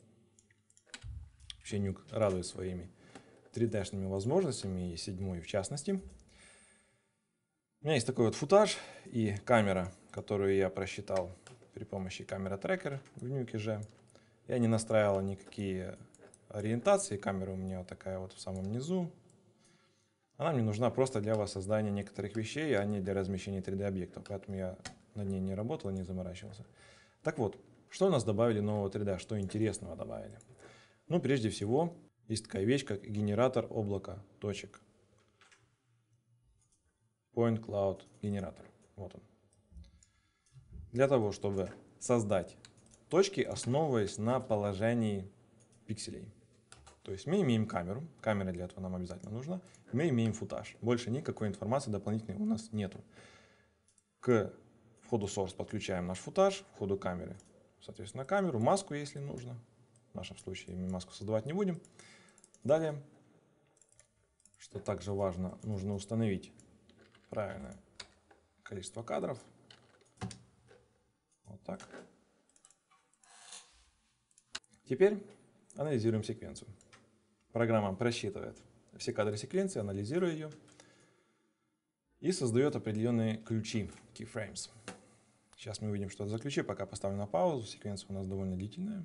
Вообще Nuke радует своими 3D-шными возможностями, и 7 в частности. У меня есть такой вот футаж и камера, которую я просчитал при помощи камеры трекера в Nuke же. Я не настраивал никакие ориентации. Камера у меня вот такая вот в самом низу. Она мне нужна просто для воссоздания некоторых вещей, а не для размещения 3D-объектов. Поэтому я над ней не работал, не заморачивался. Так вот, что у нас добавили нового 3D? Что интересного добавили? Ну, прежде всего, есть такая вещь, как генератор облака точек. Point Cloud генератор. Вот он. Для того, чтобы создать точки, основываясь на положении пикселей. То есть мы имеем камеру, камера для этого нам обязательно нужна, мы имеем футаж. Больше никакой информации дополнительной у нас нету. К входу source подключаем наш футаж, к входу камеры, соответственно, камеру, маску, если нужно. В нашем случае мы маску создавать не будем. Далее, что также важно, нужно установить правильное количество кадров. Вот так. Теперь анализируем секвенцию. Программа просчитывает все кадры секвенции, анализирует ее и создает определенные ключи, keyframes. Сейчас мы увидим, что это за ключи. Пока поставлю на паузу. Секвенция у нас довольно длительная.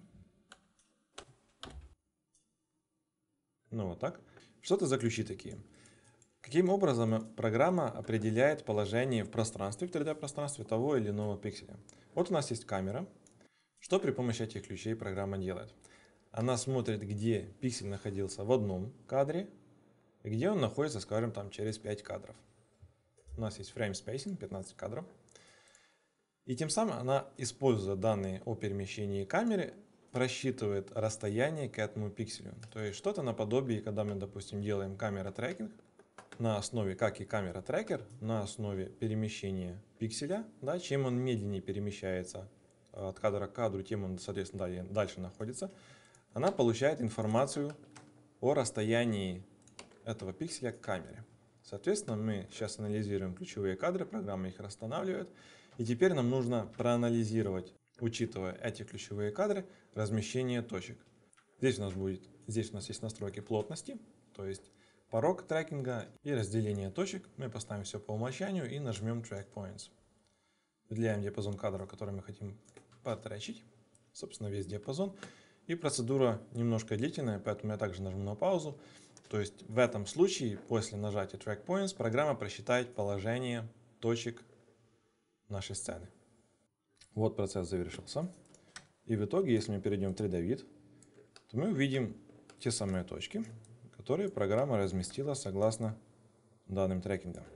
Ну вот так. Что это за ключи такие? Каким образом программа определяет положение в пространстве, в 3D-пространстве того или иного пикселя? Вот у нас есть камера. Что при помощи этих ключей программа делает? Она смотрит, где пиксель находился в одном кадре, и где он находится, скажем, там через 5 кадров. У нас есть frame spacing, 15 кадров. И тем самым она, используя данные о перемещении камеры, просчитывает расстояние к этому пикселю. То есть что-то наподобие, когда мы, допустим, делаем камера трекинг, на основе, как и камера трекер, на основе перемещения пикселя, да, чем он медленнее перемещается от кадра к кадру, тем он, соответственно, дальше находится, она получает информацию о расстоянии этого пикселя к камере. Соответственно, мы сейчас анализируем ключевые кадры, программа их расстанавливает, и теперь нам нужно проанализировать, учитывая эти ключевые кадры, размещение точек. Здесь у нас есть настройки плотности, то есть порог трекинга и разделение точек. Мы поставим все по умолчанию и нажмем Track Points. Выделяем диапазон кадров, который мы хотим потречить, собственно, весь диапазон. И процедура немножко длительная, поэтому я также нажму на паузу. То есть в этом случае, после нажатия Track Points, программа просчитает положение точек нашей сцены. Вот процесс завершился. И в итоге, если мы перейдем в 3D-вид, то мы увидим те самые точки, которые программа разместила согласно данным трекинга.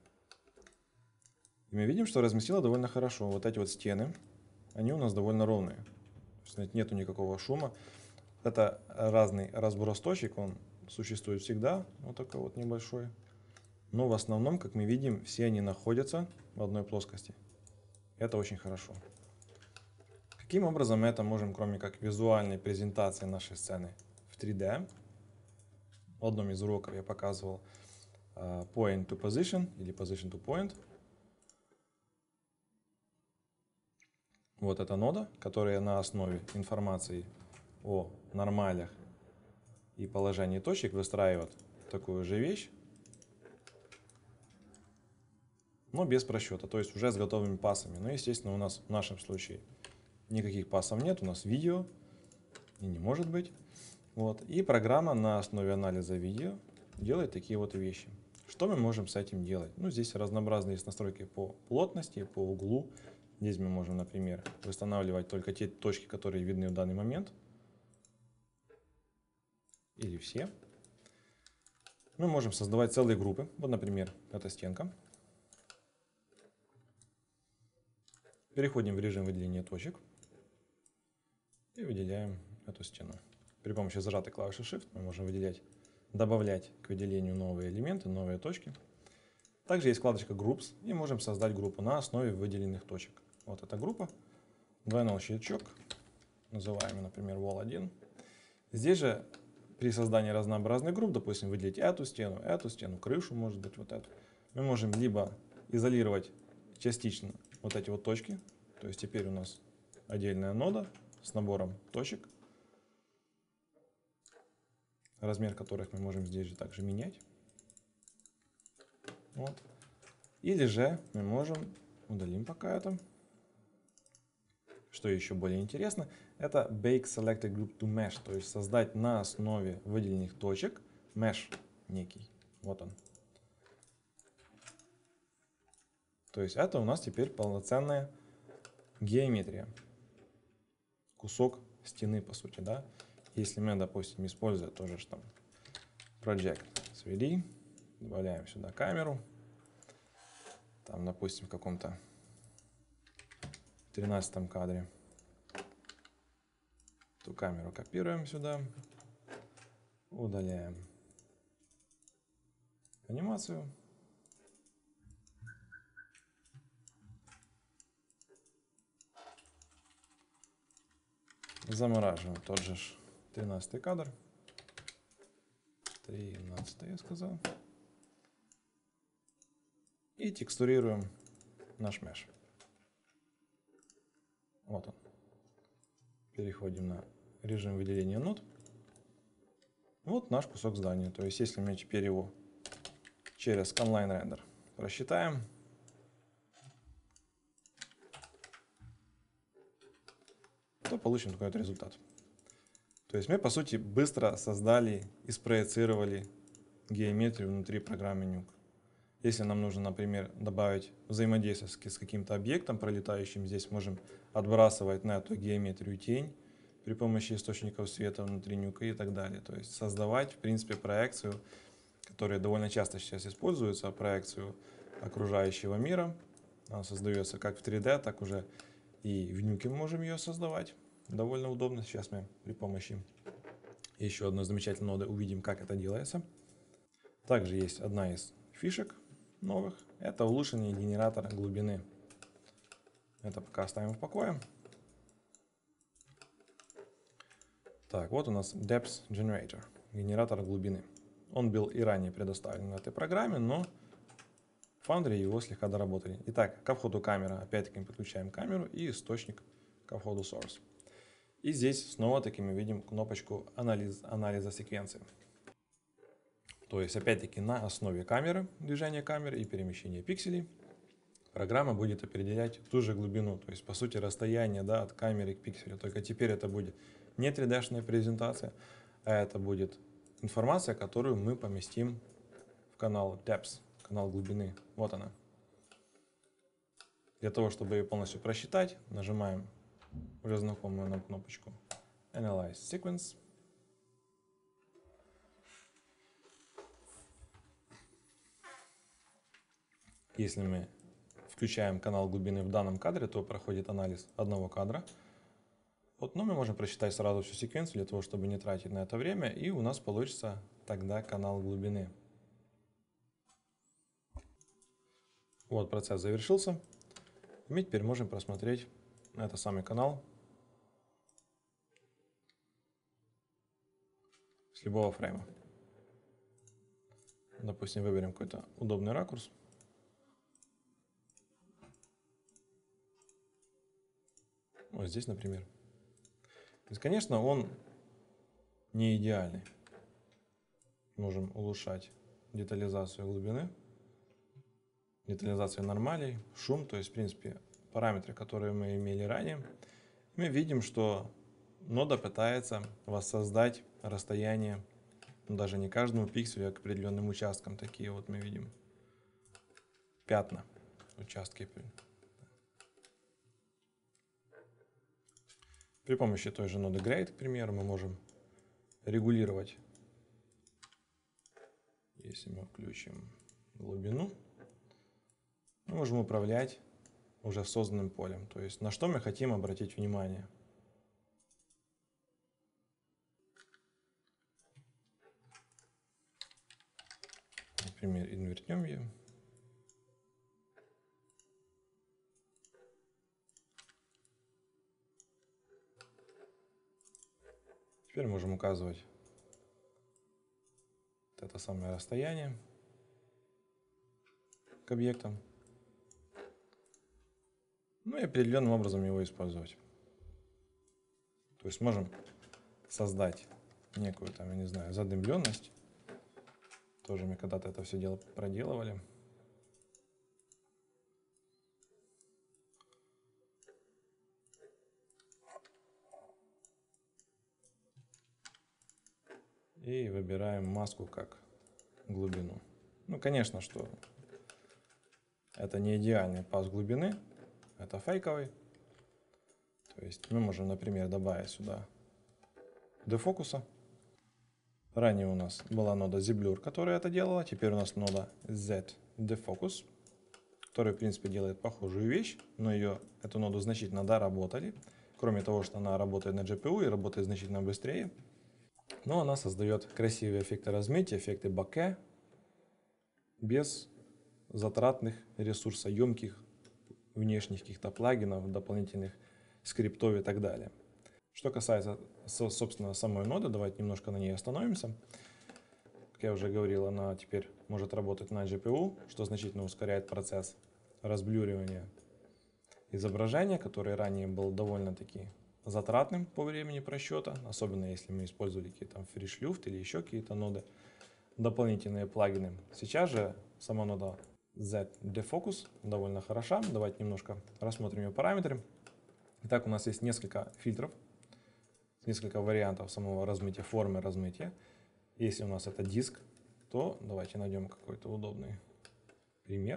И мы видим, что разместила довольно хорошо. Вот эти вот стены, они у нас довольно ровные. То есть нету никакого шума. Это разный разброс точек, он существует всегда, вот такой вот небольшой. Но в основном, как мы видим, все они находятся в одной плоскости. Это очень хорошо. Каким образом мы это можем, кроме как визуальной презентации нашей сцены в 3D? В одном из уроков я показывал point to position или position to point. Вот эта нода, которая на основе информации о нормалях и положении точек выстраивает такую же вещь, но без просчета, то есть уже с готовыми пасами. Но, естественно, у нас в нашем случае никаких пасов нет, у нас видео, и не может быть. Вот. И программа на основе анализа видео делает такие вот вещи. Что мы можем с этим делать? Ну, здесь разнообразные есть настройки по плотности, по углу. Здесь мы можем, например, восстанавливать только те точки, которые видны в данный момент. Или все. Мы можем создавать целые группы. Вот, например, эта стенка. Переходим в режим выделения точек. И выделяем эту стену. При помощи зажатой клавиши Shift мы можем выделять, добавлять к выделению новые элементы, новые точки. Также есть вкладочка Groups, и можем создать группу на основе выделенных точек. Вот эта группа, двойной щелчок, называем, например, Wall1. Здесь же при создании разнообразных групп, допустим, выделить эту стену, крышу, может быть, вот эту, мы можем либо изолировать частично вот эти вот точки, то есть теперь у нас отдельная нода с набором точек, размер которых мы можем здесь же также менять. Вот. Или же мы можем, удалим пока это. Что еще более интересно, это Bake Selected Group to Mesh, то есть создать на основе выделенных точек mesh некий. Вот он. То есть это у нас теперь полноценная геометрия. Кусок стены, по сути, да. Если мы, допустим, используя тоже там Project 3D, добавляем сюда камеру, там, допустим, в каком-то 13 кадре, эту камеру копируем сюда, удаляем анимацию. Замораживаем тот же 13 кадр. 13 я сказал. И текстурируем наш меш. Вот он. Переходим на режим выделения нод. Вот наш кусок здания. То есть, если мы теперь его через Conline Render рассчитаем, то получим такой вот результат. То есть мы, по сути, быстро создали и спроецировали геометрию внутри программы Nuke. Если нам нужно, например, добавить взаимодействие с каким-то объектом пролетающим, здесь можем отбрасывать на эту геометрию тень при помощи источников света внутри Nuke и так далее. То есть создавать, в принципе, проекцию, которая довольно часто сейчас используется, проекцию окружающего мира. Она создается как в 3D, так уже и в Nuke мы можем ее создавать. Довольно удобно. Сейчас мы при помощи еще одной замечательной ноды увидим, как это делается. Также есть одна из фишек новых. Это улучшение генератора глубины. Это пока оставим в покое. Так, вот у нас Depth Generator, генератор глубины. Он был и ранее предоставлен в этой программе, но в Foundry его слегка доработали. Итак, ко входу камера, опять-таки мы подключаем камеру и источник ко входу Source. И здесь снова-таки мы видим кнопочку анализа секвенции. То есть, опять-таки, на основе камеры, движения камеры и перемещения пикселей, программа будет определять ту же глубину, то есть, по сути, расстояние, да, от камеры к пикселю. Только теперь это будет не 3D-шная презентация, а это будет информация, которую мы поместим в канал Depth, канал глубины. Вот она. Для того, чтобы ее полностью просчитать, нажимаем уже знакомую нам кнопочку Analyze Sequence. Если мы включаем канал глубины в данном кадре, то проходит анализ одного кадра. Вот, но мы можем просчитать сразу всю секвенцию для того, чтобы не тратить на это время, и у нас получится тогда канал глубины. Вот, процесс завершился. И мы теперь можем просмотреть этот самый канал с любого фрейма. Допустим, выберем какой-то удобный ракурс. Вот здесь, например. То есть, конечно, он не идеальный. Можем улучшать детализацию глубины, детализацию нормалей, шум, то есть, в принципе, параметры, которые мы имели ранее. Мы видим, что нода пытается воссоздать расстояние, даже не каждому пикселю, а к определенным участкам. Такие вот мы видим пятна, участки. При помощи той же ноды Grade, к примеру, мы можем регулировать, если мы включим глубину, мы можем управлять уже созданным полем, то есть на что мы хотим обратить внимание. Например, инвертнем ее. Теперь можем указывать это самое расстояние к объектам. Ну и определенным образом его использовать. То есть можем создать некую там, я не знаю, задымленность. Тоже мы когда-то это все дело проделывали. И выбираем маску как глубину. Ну, конечно, что это не идеальный пас глубины, это фейковый. То есть мы можем, например, добавить сюда дефокуса. Ранее у нас была нода ZBlur, которая это делала. Теперь у нас нода ZDefocus, которая, в принципе, делает похожую вещь, но эту ноду значительно доработали. Кроме того, что она работает на GPU и работает значительно быстрее. Но она создает красивые эффекты размытия, эффекты боке, без затратных, ресурсоемких внешних каких-то плагинов, дополнительных скриптов и так далее. Что касается, собственно, самой ноды, давайте немножко на ней остановимся. Как я уже говорил, она теперь может работать на GPU, что значительно ускоряет процесс разблюривания изображения, который ранее был довольно-таки затратным по времени просчета, особенно если мы использовали какие-то там FreeShLuft или еще какие-то ноды, дополнительные плагины. Сейчас же сама нода ZDefocus довольно хороша. Давайте немножко рассмотрим ее параметры. Итак, у нас есть несколько фильтров, несколько вариантов самого размытия, формы размытия. Если у нас это диск, то давайте найдем какой-то удобный пример.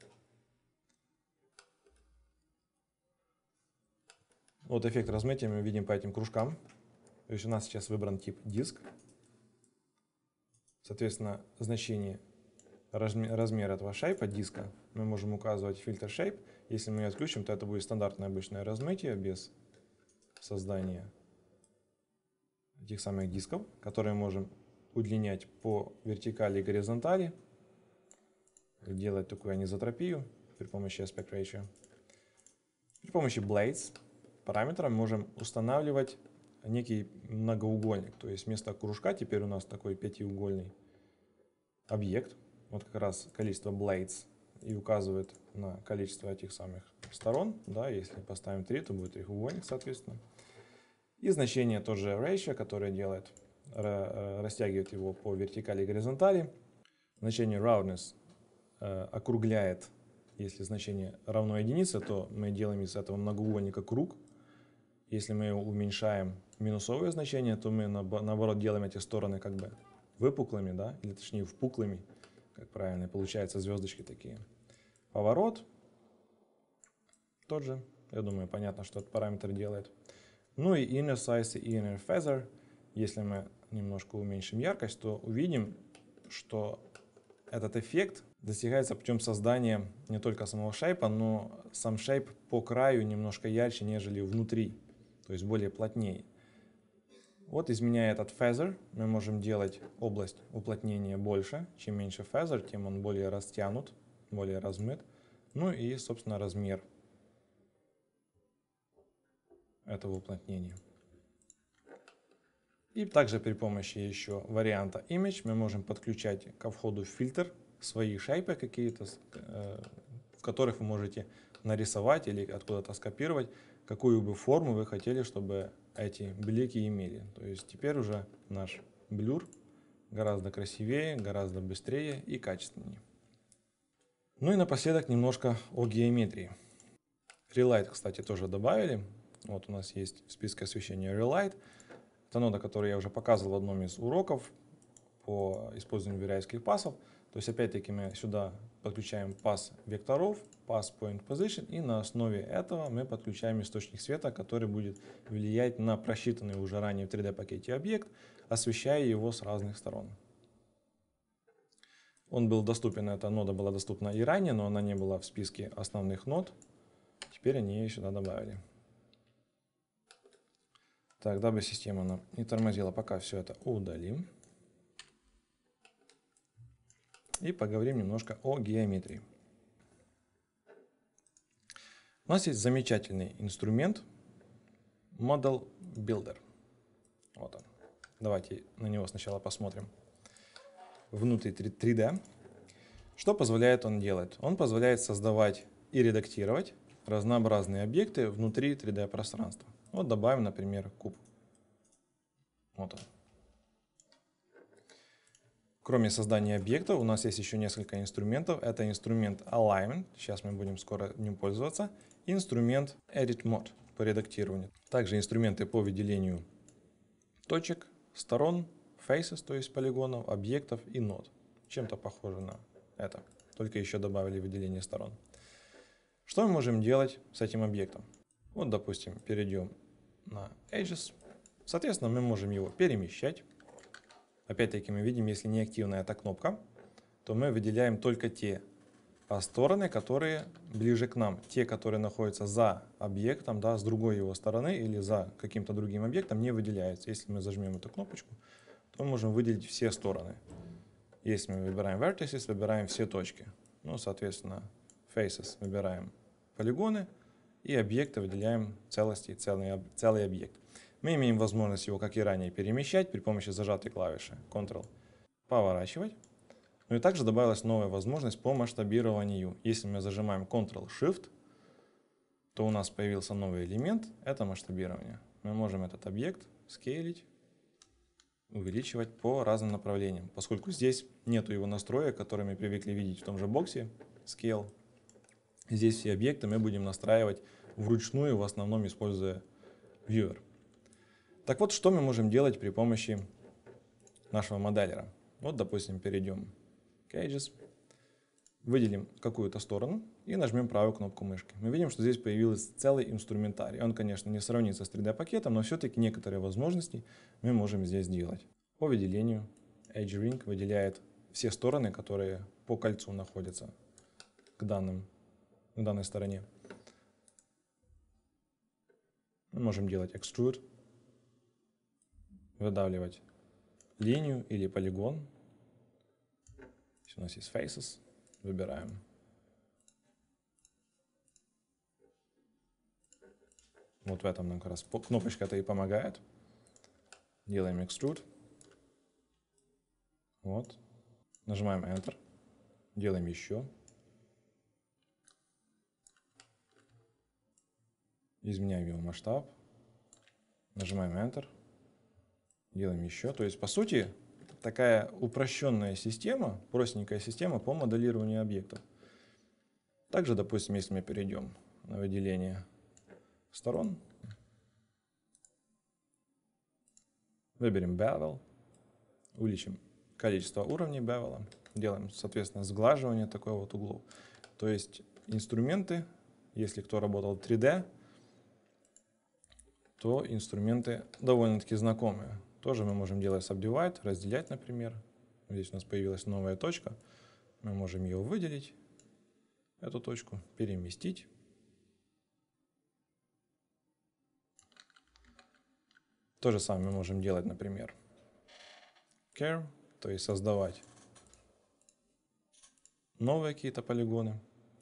Вот эффект размытия мы видим по этим кружкам. То есть у нас сейчас выбран тип диск. Соответственно, значение размера этого шейпа диска мы можем указывать в фильтр shape. Если мы ее отключим, то это будет стандартное обычное размытие без создания этих самых дисков, которые можем удлинять по вертикали и горизонтали, делать такую анизотропию при помощи aspect ratio. При помощи blades параметра можем устанавливать некий многоугольник. То есть вместо кружка теперь у нас такой пятиугольный объект. Вот как раз количество blades и указывает на количество этих самых сторон. Да, если поставим 3, то будет треугольник, соответственно. И значение тоже ratio, которое делает, растягивает его по вертикали и горизонтали. Значение roundness округляет. Если значение равно единице, то мы делаем из этого многоугольника круг. Если мы уменьшаем минусовое значение, то мы наоборот делаем эти стороны как бы выпуклыми, да, или точнее впуклыми, как правильно, и получаются звездочки такие. Поворот тот же, я думаю, понятно, что этот параметр делает. Ну и inner size и inner feather. Если мы немножко уменьшим яркость, то увидим, что этот эффект достигается путем создания не только самого шейпа, но сам шейп по краю немножко ярче, нежели внутри, то есть более плотнее. Вот, изменяя этот feather, мы можем делать область уплотнения больше. Чем меньше feather, тем он более растянут, более размыт. Ну и, собственно, размер этого уплотнения. И также при помощи еще варианта Image мы можем подключать ко входу в фильтр свои шейпы какие-то, в которых вы можете нарисовать или откуда-то скопировать, какую бы форму вы хотели, чтобы эти блики имели. То есть теперь уже наш блюр гораздо красивее, гораздо быстрее и качественнее. Ну и напоследок немножко о геометрии. Relight, кстати, тоже добавили. Вот у нас есть в списке освещения Relight. Это нода, которую я уже показывал в одном из уроков по использованию вирайских пасов. То есть опять-таки мы сюда подключаем пас векторов, пас point position, и на основе этого мы подключаем источник света, который будет влиять на просчитанный уже ранее в 3D пакете объект, освещая его с разных сторон. Он был доступен, эта нода была доступна и ранее, но она не была в списке основных нод. Теперь они ее сюда добавили. Так, дабы система нам не тормозила, пока все это удалим. И поговорим немножко о геометрии. У нас есть замечательный инструмент Model Builder. Вот он. Давайте на него сначала посмотрим внутри 3D. Что позволяет он делать? Он позволяет создавать и редактировать разнообразные объекты внутри 3D пространства. Вот добавим, например, куб. Вот он. Кроме создания объекта, у нас есть еще несколько инструментов. Это инструмент Alignment, сейчас мы будем скоро ним пользоваться. И инструмент Edit Mode по редактированию. Также инструменты по выделению точек, сторон, faces, то есть полигонов, объектов и нод. Чем-то похоже на это, только еще добавили выделение сторон. Что мы можем делать с этим объектом? Вот, допустим, перейдем на Edges. Соответственно, мы можем его перемещать. Опять-таки мы видим, если не активная эта кнопка, то мы выделяем только те стороны, которые ближе к нам. Те, которые находятся за объектом, да, с другой его стороны или за каким-то другим объектом, не выделяются. Если мы зажмем эту кнопочку, то мы можем выделить все стороны. Если мы выбираем Vertices, выбираем все точки. Ну, соответственно, Faces выбираем полигоны и объекты выделяем целости, целый объект. Мы имеем возможность его, как и ранее, перемещать при помощи зажатой клавиши Ctrl, поворачивать. Ну и также добавилась новая возможность по масштабированию. Если мы зажимаем Ctrl-Shift, то у нас появился новый элемент, это масштабирование. Мы можем этот объект скейлить, увеличивать по разным направлениям, поскольку здесь нету его настроек, которые мы привыкли видеть в том же боксе Scale. Здесь все объекты мы будем настраивать вручную, в основном используя Viewer. Так вот, что мы можем делать при помощи нашего моделлера? Вот, допустим, перейдем к Edges, выделим какую-то сторону и нажмем правую кнопку мышки. Мы видим, что здесь появился целый инструментарий. Он, конечно, не сравнится с 3D-пакетом, но все-таки некоторые возможности мы можем здесь делать. По выделению Edge Ring выделяет все стороны, которые по кольцу находятся к данной стороне. Мы можем делать Extrude, выдавливать линию или полигон. Здесь у нас есть Faces, выбираем. Вот в этом нам как раз кнопочка-то и помогает. Делаем Extrude. Вот. Нажимаем Enter. Делаем еще. Изменяем его масштаб. Нажимаем Enter. Делаем еще. То есть, по сути, такая упрощенная система, простенькая система по моделированию объектов. Также, допустим, если мы перейдем на выделение сторон, выберем Bevel, увеличим количество уровней Bevel, делаем, соответственно, сглаживание такой вот углов. То есть инструменты, если кто работал в 3D, то инструменты довольно-таки знакомые. Тоже мы можем делать Subdivide, разделять, например. Здесь у нас появилась новая точка. Мы можем ее выделить, эту точку, переместить. То же самое мы можем делать, например, Curve, то есть создавать новые какие-то полигоны.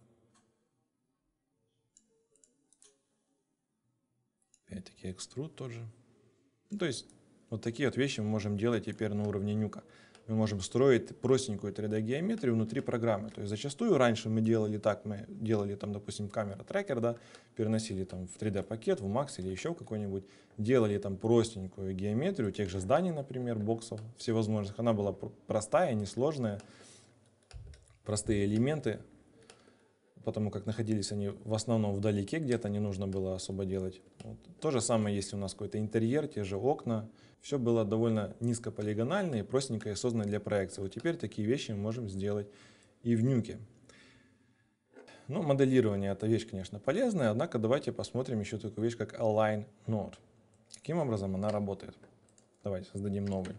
Опять-таки Extrude тоже. Ну, то есть вот такие вот вещи мы можем делать теперь на уровне нюка. Мы можем строить простенькую 3D-геометрию внутри программы. То есть зачастую раньше мы делали так, мы делали там, допустим, камера-трекер, да, переносили там в 3D-пакет, в Max или еще в какой-нибудь, делали там простенькую геометрию тех же зданий, например, боксов всевозможных. Она была простая, несложная, простые элементы, потому как находились они в основном вдалеке где-то, не нужно было особо делать. Вот. То же самое, если у нас какой-то интерьер, те же окна, все было довольно низкополигонально и простенько и создано для проекции. Вот теперь такие вещи мы можем сделать и в нюке. Ну, моделирование — это вещь, конечно, полезная, однако давайте посмотрим еще такую вещь, как Align Node. Каким образом она работает? Давайте создадим новый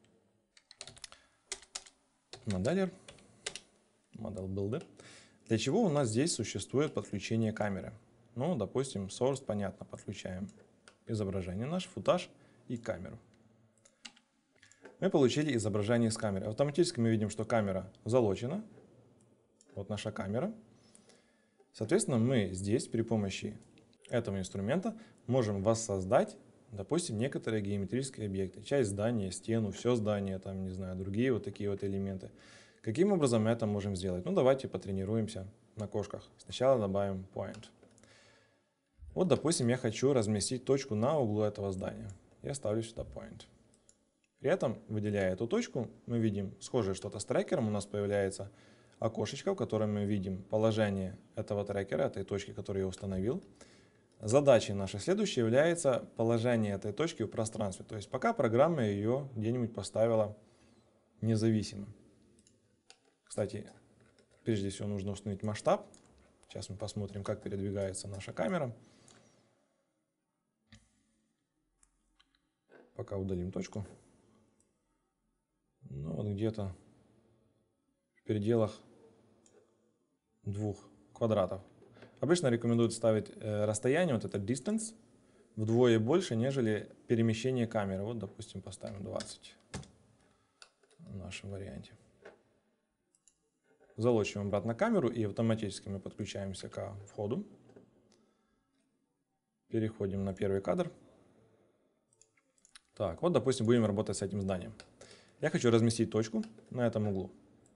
моделлер, Model Builder. Для чего у нас здесь существует подключение камеры? Ну, допустим, Source, понятно, подключаем изображение наш, футаж и камеру. Мы получили изображение с камеры. Автоматически мы видим, что камера залочена. Вот наша камера. Соответственно, мы здесь при помощи этого инструмента можем воссоздать, допустим, некоторые геометрические объекты. Часть здания, стену, все здание, там, не знаю, другие вот такие вот элементы. Каким образом мы это можем сделать? Ну, давайте потренируемся на кошках. Сначала добавим point. Вот, допустим, я хочу разместить точку на углу этого здания. Я ставлю сюда point. При этом, выделяя эту точку, мы видим схожее что-то с трекером. У нас появляется окошечко, в котором мы видим положение этого трекера, этой точки, которую я установил. Задачей нашей следующей является положение этой точки в пространстве. То есть пока программа ее где-нибудь поставила независимо. Кстати, прежде всего нужно установить масштаб. Сейчас мы посмотрим, как передвигается наша камера. Пока удалим точку. Ну вот где-то в пределах 2 квадратов. Обычно рекомендуют ставить расстояние, вот это distance, вдвое больше, нежели перемещение камеры. Вот, допустим, поставим 20 в нашем варианте. Залочим обратно камеру и автоматически мы подключаемся к входу. Переходим на первый кадр. Так, вот, допустим, будем работать с этим зданием. Я хочу разместить точку на этом углу.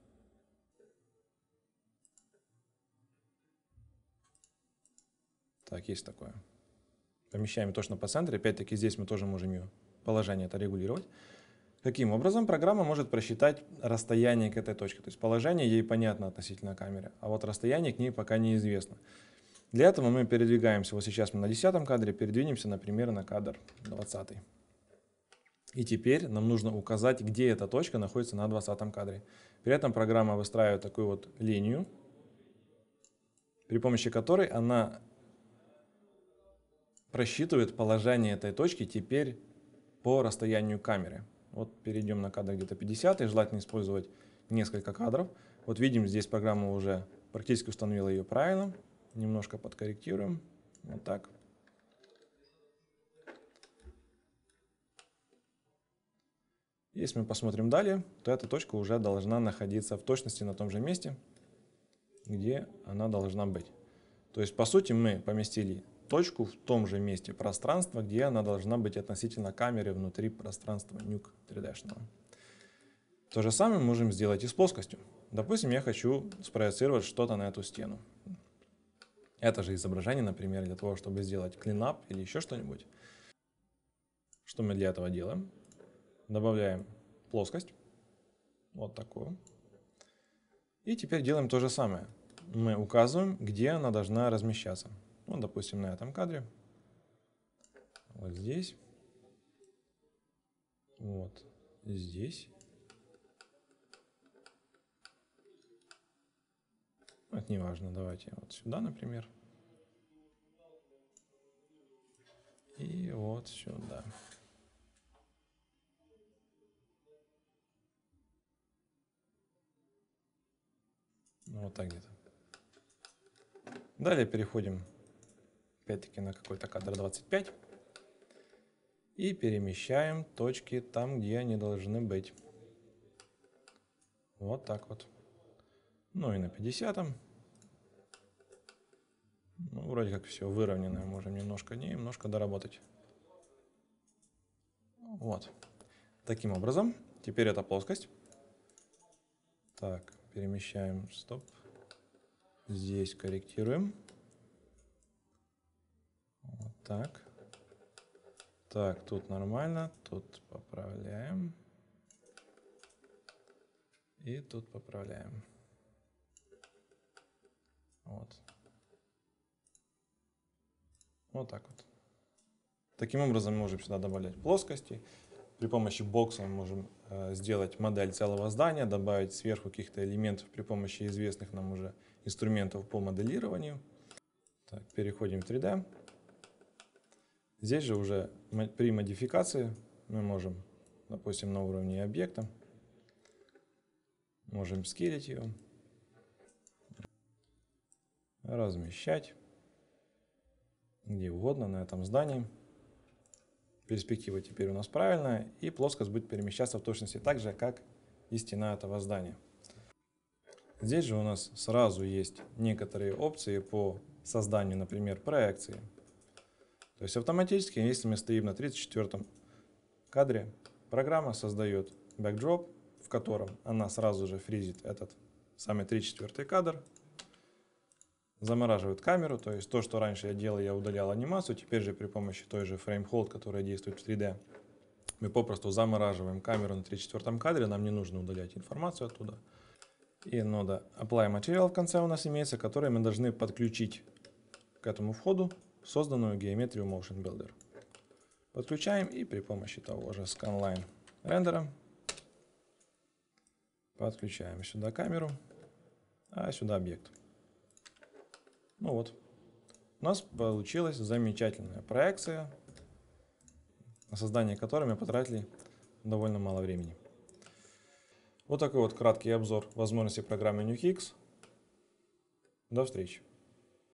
Так, есть такое. Помещаем точно по центру. Опять-таки здесь мы тоже можем ее положение это регулировать. Каким образом? Программа может просчитать расстояние к этой точке. То есть положение ей понятно относительно камеры, а вот расстояние к ней пока неизвестно. Для этого мы передвигаемся. Вот сейчас мы на 10 кадре, передвинемся, например, на кадр 20. И теперь нам нужно указать, где эта точка находится на 20 кадре. При этом программа выстраивает такую вот линию, при помощи которой она просчитывает положение этой точки теперь по расстоянию камеры. Вот перейдем на кадр где-то 50, и желательно использовать несколько кадров. Вот видим, здесь программа уже практически установила ее правильно. Немножко подкорректируем. Вот так. Если мы посмотрим далее, то эта точка уже должна находиться в точности на том же месте, где она должна быть. То есть, по сути, мы поместили точку в том же месте пространства, где она должна быть относительно камеры внутри пространства Nuke 3D. То же самое мы можем сделать и с плоскостью. Допустим, я хочу спроецировать что-то на эту стену. Это же изображение, например, для того, чтобы сделать клинап или еще что-нибудь. Что мы для этого делаем? Добавляем плоскость, вот такую. И теперь делаем то же самое. Мы указываем, где она должна размещаться. Вот, допустим, на этом кадре. Вот здесь. Вот здесь. Это не важно. Давайте вот сюда, например. И вот сюда. Вот так где-то. Далее переходим опять-таки на какой-то кадр 25 и перемещаем точки там, где они должны быть. Вот так вот. Ну и на 50-м. Ну, вроде как все выровнено, можем немножко доработать. Вот. Таким образом, теперь это плоскость. Так, перемещаем, стоп. Здесь корректируем. Вот так. Так, тут нормально, тут поправляем. И тут поправляем. Вот. Вот так вот. Таким образом мы можем сюда добавлять плоскости. При помощи бокса мы можем сделать модель целого здания, добавить сверху каких-то элементов при помощи известных нам уже инструментов по моделированию. Так, переходим в 3D. Здесь же уже при модификации мы можем, допустим, на уровне объекта, можем скейлить ее, размещать где угодно на этом здании. Перспектива теперь у нас правильная, и плоскость будет перемещаться в точности так же, как и стена этого здания. Здесь же у нас сразу есть некоторые опции по созданию, например, проекции. То есть автоматически, если мы стоим на 34 кадре, программа создает backdrop, в котором она сразу же фризит этот самый 34 кадр, замораживает камеру, то есть то, что раньше я делал, я удалял анимацию, теперь же при помощи той же FrameHold, которая действует в 3D, Мы попросту замораживаем камеру на 34 кадре, нам не нужно удалять информацию оттуда. И нода Apply Material в конце у нас имеется, которой мы должны подключить к этому входу созданную геометрию Motion Builder. Подключаем и при помощи того же Scanline рендера подключаем сюда камеру, а сюда объект. Ну вот, у нас получилась замечательная проекция, на создание которой мы потратили довольно мало времени. Вот такой вот краткий обзор возможностей программы NuHix. До встречи.